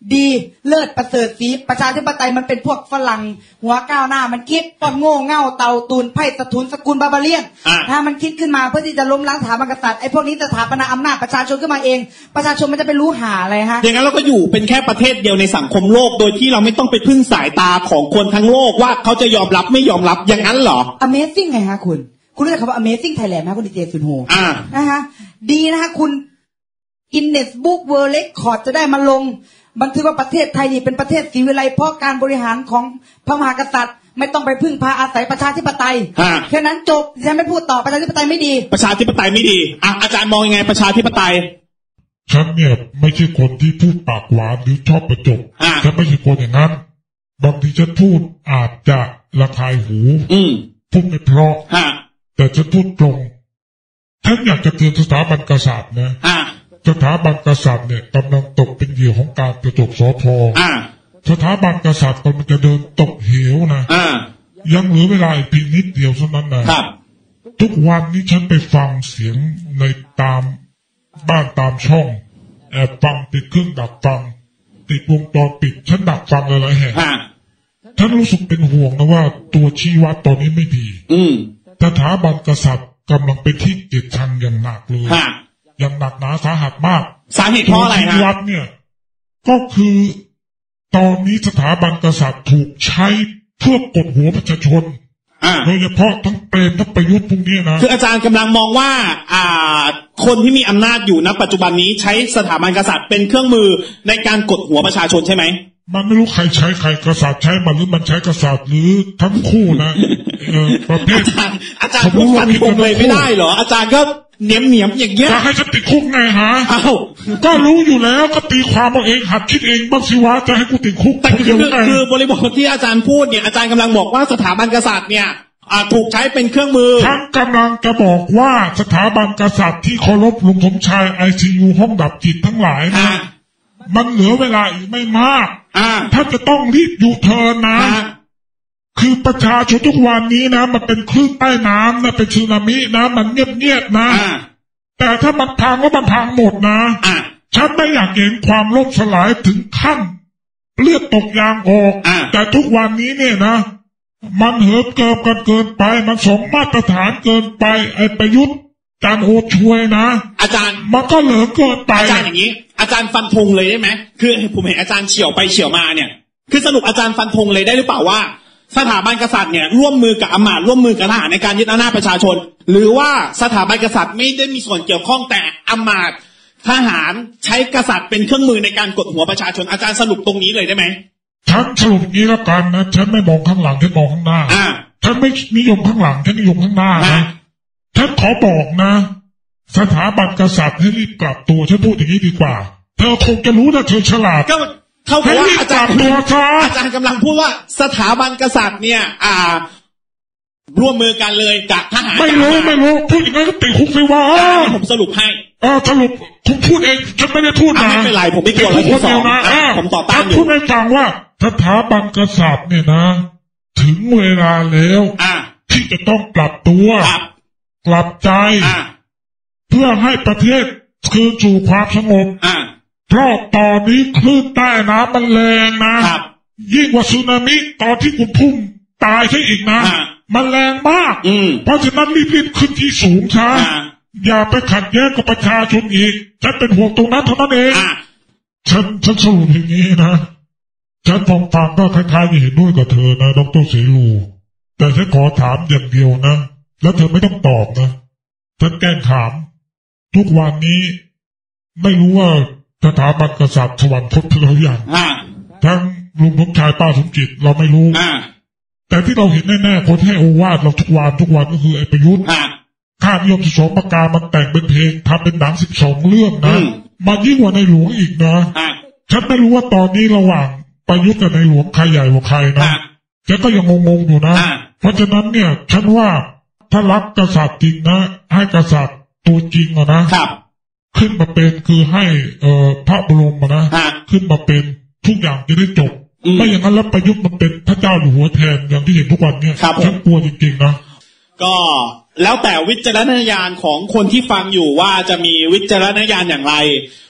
[SPEAKER 3] ดีเลิศประเสริฐศรีประชาธิปไตยมันเป็นพวกฝรั่งหัวก้าวหน้ามันคิดป้อนโง่เง่าเต่าตูนไพ่สะทุนสกุลบาบาเลียนถ้ามันคิดขึ้นมาเพื่อที่จะล้มล้างสถาบันกษัตริย์ไอ้พวกนี้จะสถาปนาอำนาจประชาชนขึ้นมาเองประชาชนมันจะไปรู้หาอะไรฮะ
[SPEAKER 1] อย่างนั้นเราก็อยู่เป็นแค่ประเทศเดียวในสังคมโลกโดยที่เราไม่ต้องไปพึ่งสายตาของคนทั้งโลกว่าเขาจะยอมรับไม่ยอมรับอย่างนั้นเหรอ
[SPEAKER 3] Amazing ไงฮะคุณคุณรู้จักคำว่า Amazing Thailand ไหมคุณดีเจสุนโฮอ่านะฮะดีนะฮะคุณ Guinness Book World Record จะได้มาลงบันทึกว่าประเทศไทยนี่เป็นประเทศศรีวิไลเพราะการบริหารของพระมหากษัตริย์ไม่ต้องไปพึ่งพาอาศัยประชาธิปไตยแค่นั้นจบฉันไม่พูดต่อประชาธิปไตยไม่ดี
[SPEAKER 1] ประชาธิปไตยไม่ดีอ่ะอาจารย์มองยังไงประชาธิปไตย
[SPEAKER 2] ฉันเนี่ยไม่ใช่คนที่พูดปากหวานหรือชอบประจบฉันไม่ใช่คนอย่างนั้นบางทีฉันพูดอาจจะระคายหูพูดไม่เพราะแต่ฉันพูดตรงฉันอยากจะเตือนสถาบันกษัตริย์นะสถาบันกษัตริย์เนี่ยกำลังตกเป็นเหยื่อของการประจบสพสถาบันกษัตริย์กำลังจะเดินตกเหวนะยังเหลือเวลาอีกเพียงนิดเดียวเท่านั้นนะทุกวันนี้ฉันไปฟังเสียงในตามบ้านตามช่องแอบฟังติดเครื่องดักฟังติดวงจรปิดฉันดักฟังหลายๆแห่งฉันรู้สึกเป็นห่วงนะว่าตัวชี้วัดตอนนี้ไม่ดีสถาบันกษัตริย์กำลังเป็นที่เกลียดชังอย่างหนักเลยอย่างหนักหนาสาหัสมาก
[SPEAKER 1] สาเหตุเพราะอะไรฮะ
[SPEAKER 2] วัดเนี่ยก็คือตอนนี้สถาบันกษัตริย์ถูกใช้เพื่อกดหัวประชาชนโดยเฉพาะทั้งเปรมทั้งประยุทธ์พวกนี้นะ
[SPEAKER 1] คืออาจารย์กำลังมองว่าอ่าคนที่มีอำนาจอยู่ณปัจจุบันนี้ใช้สถาบันกษัตริย์เป็นเครื่องมือในการกดหัวประชาชนใช่ไหม
[SPEAKER 2] มันไม่รู้ใครใช้ใครกษัตริย์ใช้มันหรือมันใช้กษัตริย์หรือทั้งคู่นะเออประเภท
[SPEAKER 1] อาจารย์อาจารย์พูดฟันธงเลยไม่ได้เหรออาจารย์ก็เนียมเนียมอย่างเงี้ย
[SPEAKER 2] จะให้ฉันติดคุกไงฮะอ้าวก็รู้อยู่แล้วก็ตีความเอาเองหัดคิดเองบ้างสิวะจะให้กูติดคุก
[SPEAKER 1] แต่คือคือบริบทที่อาจารย์พูดเนี่ยอาจารย์กำลังบอกว่าสถาบันกษัตริย์เนี่ยถูกใช้เป็นเครื่องมือ
[SPEAKER 2] ฉันกำลังจะบอกว่าสถาบันกษัตริย์ที่เคารพลุงสมชายไอซียูห้องดับจิตทั้งหลายนะมันเหลือเวลาอีกไม่มากถ้าจะต้องรีบอยู่เทินนะคือประชาชนทุกวันนี้นะมันเป็นคลื่นใต้น้ำนะเป็นสึนามินะมันเงียบๆนะแต่ถ้ามันพังก็มันพังหมดนะฉันไม่อยากเห็นความล่มสลายถึงขั้นเลือดตกยางออกแต่ทุกวันนี้เนี่ยนะมันเหิมเกิมกันเกินไปมันสมมาตรฐานเกินไปไอ้ประยุทธ์การโอช่วยนะ
[SPEAKER 1] อาจารย์
[SPEAKER 2] มันก็เหลือเกินไป
[SPEAKER 1] อาจารย์อย่างนี้อาจารย์ฟันธงเลยได้ไหมคือผมเห็นอาจารย์เฉี่ยวไปเฉี่ยวมาเนี่ยคือสรุปอาจารย์ฟันธงเลยได้หรือเปล่าว่าสถาบันกษัตริย์เนี่ยร่วมมือกับอำมาตย์ร่วมมือกับทหารในการยึดอำนาจประชาชนหรือว่าสถาบันกษัตริย์ไม่ได้มีส่วนเกี่ยวข้องแต่อำมาตย์ทหารใช้กษัตริย์เป็นเครื่องมือในการกดหัวประชาชนอาจารย์สรุปตรงนี้เลยได้ไหม
[SPEAKER 2] ฉันสรุปนี้แล้วกันนะฉันไม่มองข้างหลังฉันมองข้างหน้าฉันไม่นิยมข้างหลังฉันนิยมข้างหน้านะฉันขอบอกนะสถาบันกษัตริย์ให้รีบกลับตัวฉันพูดอย่างนี้ดีกว่าเธอคงจะรู้นะเธอฉลาด
[SPEAKER 1] ก็เท่ากับว่าอาจารย์อาจารย์กำลังพูดว่าสถาบันกษัตริย์เนี่ยอ่าร่วมมือกันเลยกับทหาร
[SPEAKER 2] ไม่รู้ไม่รู้พูดอย่างนั้นก็ติดคุกสิวะ
[SPEAKER 1] ผมสรุปให้
[SPEAKER 2] เออสรุปคุณพูดเองฉันไม่ได้พูดนะ
[SPEAKER 1] ไม่เป็นไรผมไม่กลัวอะไรที่สองผมต่อต้านอยู่
[SPEAKER 2] พูดให้ฟังว่าสถาบันกษัตริย์เนี่ยนะถึงเวลาแล้วที่จะต้องปรับตัวกลับใจเพื่อให้ประเทศคืนสู่ความสงบเพราะตอนนี้คลื่นใต้น้ำมันแรงนะยิ่งกว่าสึนามิตอนที่คุณพุ่งตายใช่อีกนะมันแรงมากเพราะฉะนั้นรีบๆขึ้นที่สูงช้าอย่าไปขัดแย้งกับประชาชนอีกฉันเป็นห่วงตรงนั้นเท่านั้นเองฉันฉันสรุปอย่างนี้นะฉันฟังฟังก็คล้ายๆจะเห็นด้วยกับเธอนะดร.เสรูแต่ฉันขอถามอย่างเดียวนะแล้วเธอไม่ต้องตอบนะฉันแกล้งถามทุกวันนี้ไม่รู้ว่าสถาบันกษัตริย์สวรรคตเราอย่างทั้งลุงสมชายป้าสมจิตเราไม่รู้แต่ที่เราเห็นแน่ๆคนให้โอวาทเราทุกวันทุกวันก็คือไอ้ประยุทธ์ข้านิยมสิบสองประการมันแต่งเป็นเพลงทำเป็นหนังสิบสองเรื่องนะมันยิ่งกว่าในหลวงอีกนะฉันไม่รู้ว่าตอนนี้ระหว่างประยุทธ์กับในหลวงใครใหญ่กว่าใครนะฉันก็ยังงงๆอยู่นะเพราะฉะนั้นเนี่ยฉันว่าถ้ารักกษัตริย์จริงนะให้กษัตริย์ตัวจริงอะนะขึ้นมาเป็นคือให้เอ่อพระบรมนะขึ้นมาเป็นทุกอย่างจะได้จบไม่อย่างนั้นแล้วประยุทธ์มันเป็นพระเจ้าอยู่หัวแทนอย่างที่เห็นทุกวันเนี่ยฉันกลัวจริงๆนะ
[SPEAKER 1] ก็แล้วแต่วิจารณญาณของคนที่ฟังอยู่ว่าจะมีวิจารณญาณอย่างไร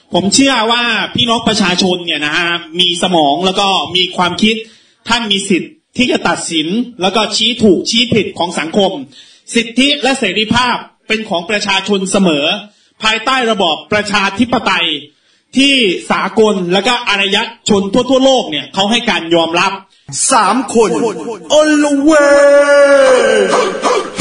[SPEAKER 1] ผมเชื่อว่าพี่น้องประชาชนเนี่ยนะฮะมีสมองแล้วก็มีความคิดท่านมีสิทธิ์ที่จะตัดสินแล้วก็ชี้ถูกชี้ผิดของสังคมสิทธิและเสรีภาพเป็นของประชาชนเสมอภายใต้ระบอบประชาธิปไตยที่สากลและก็อารยชนทั่วๆโลกเนี่ยเขาให้การยอมรับ
[SPEAKER 4] สามคน on the way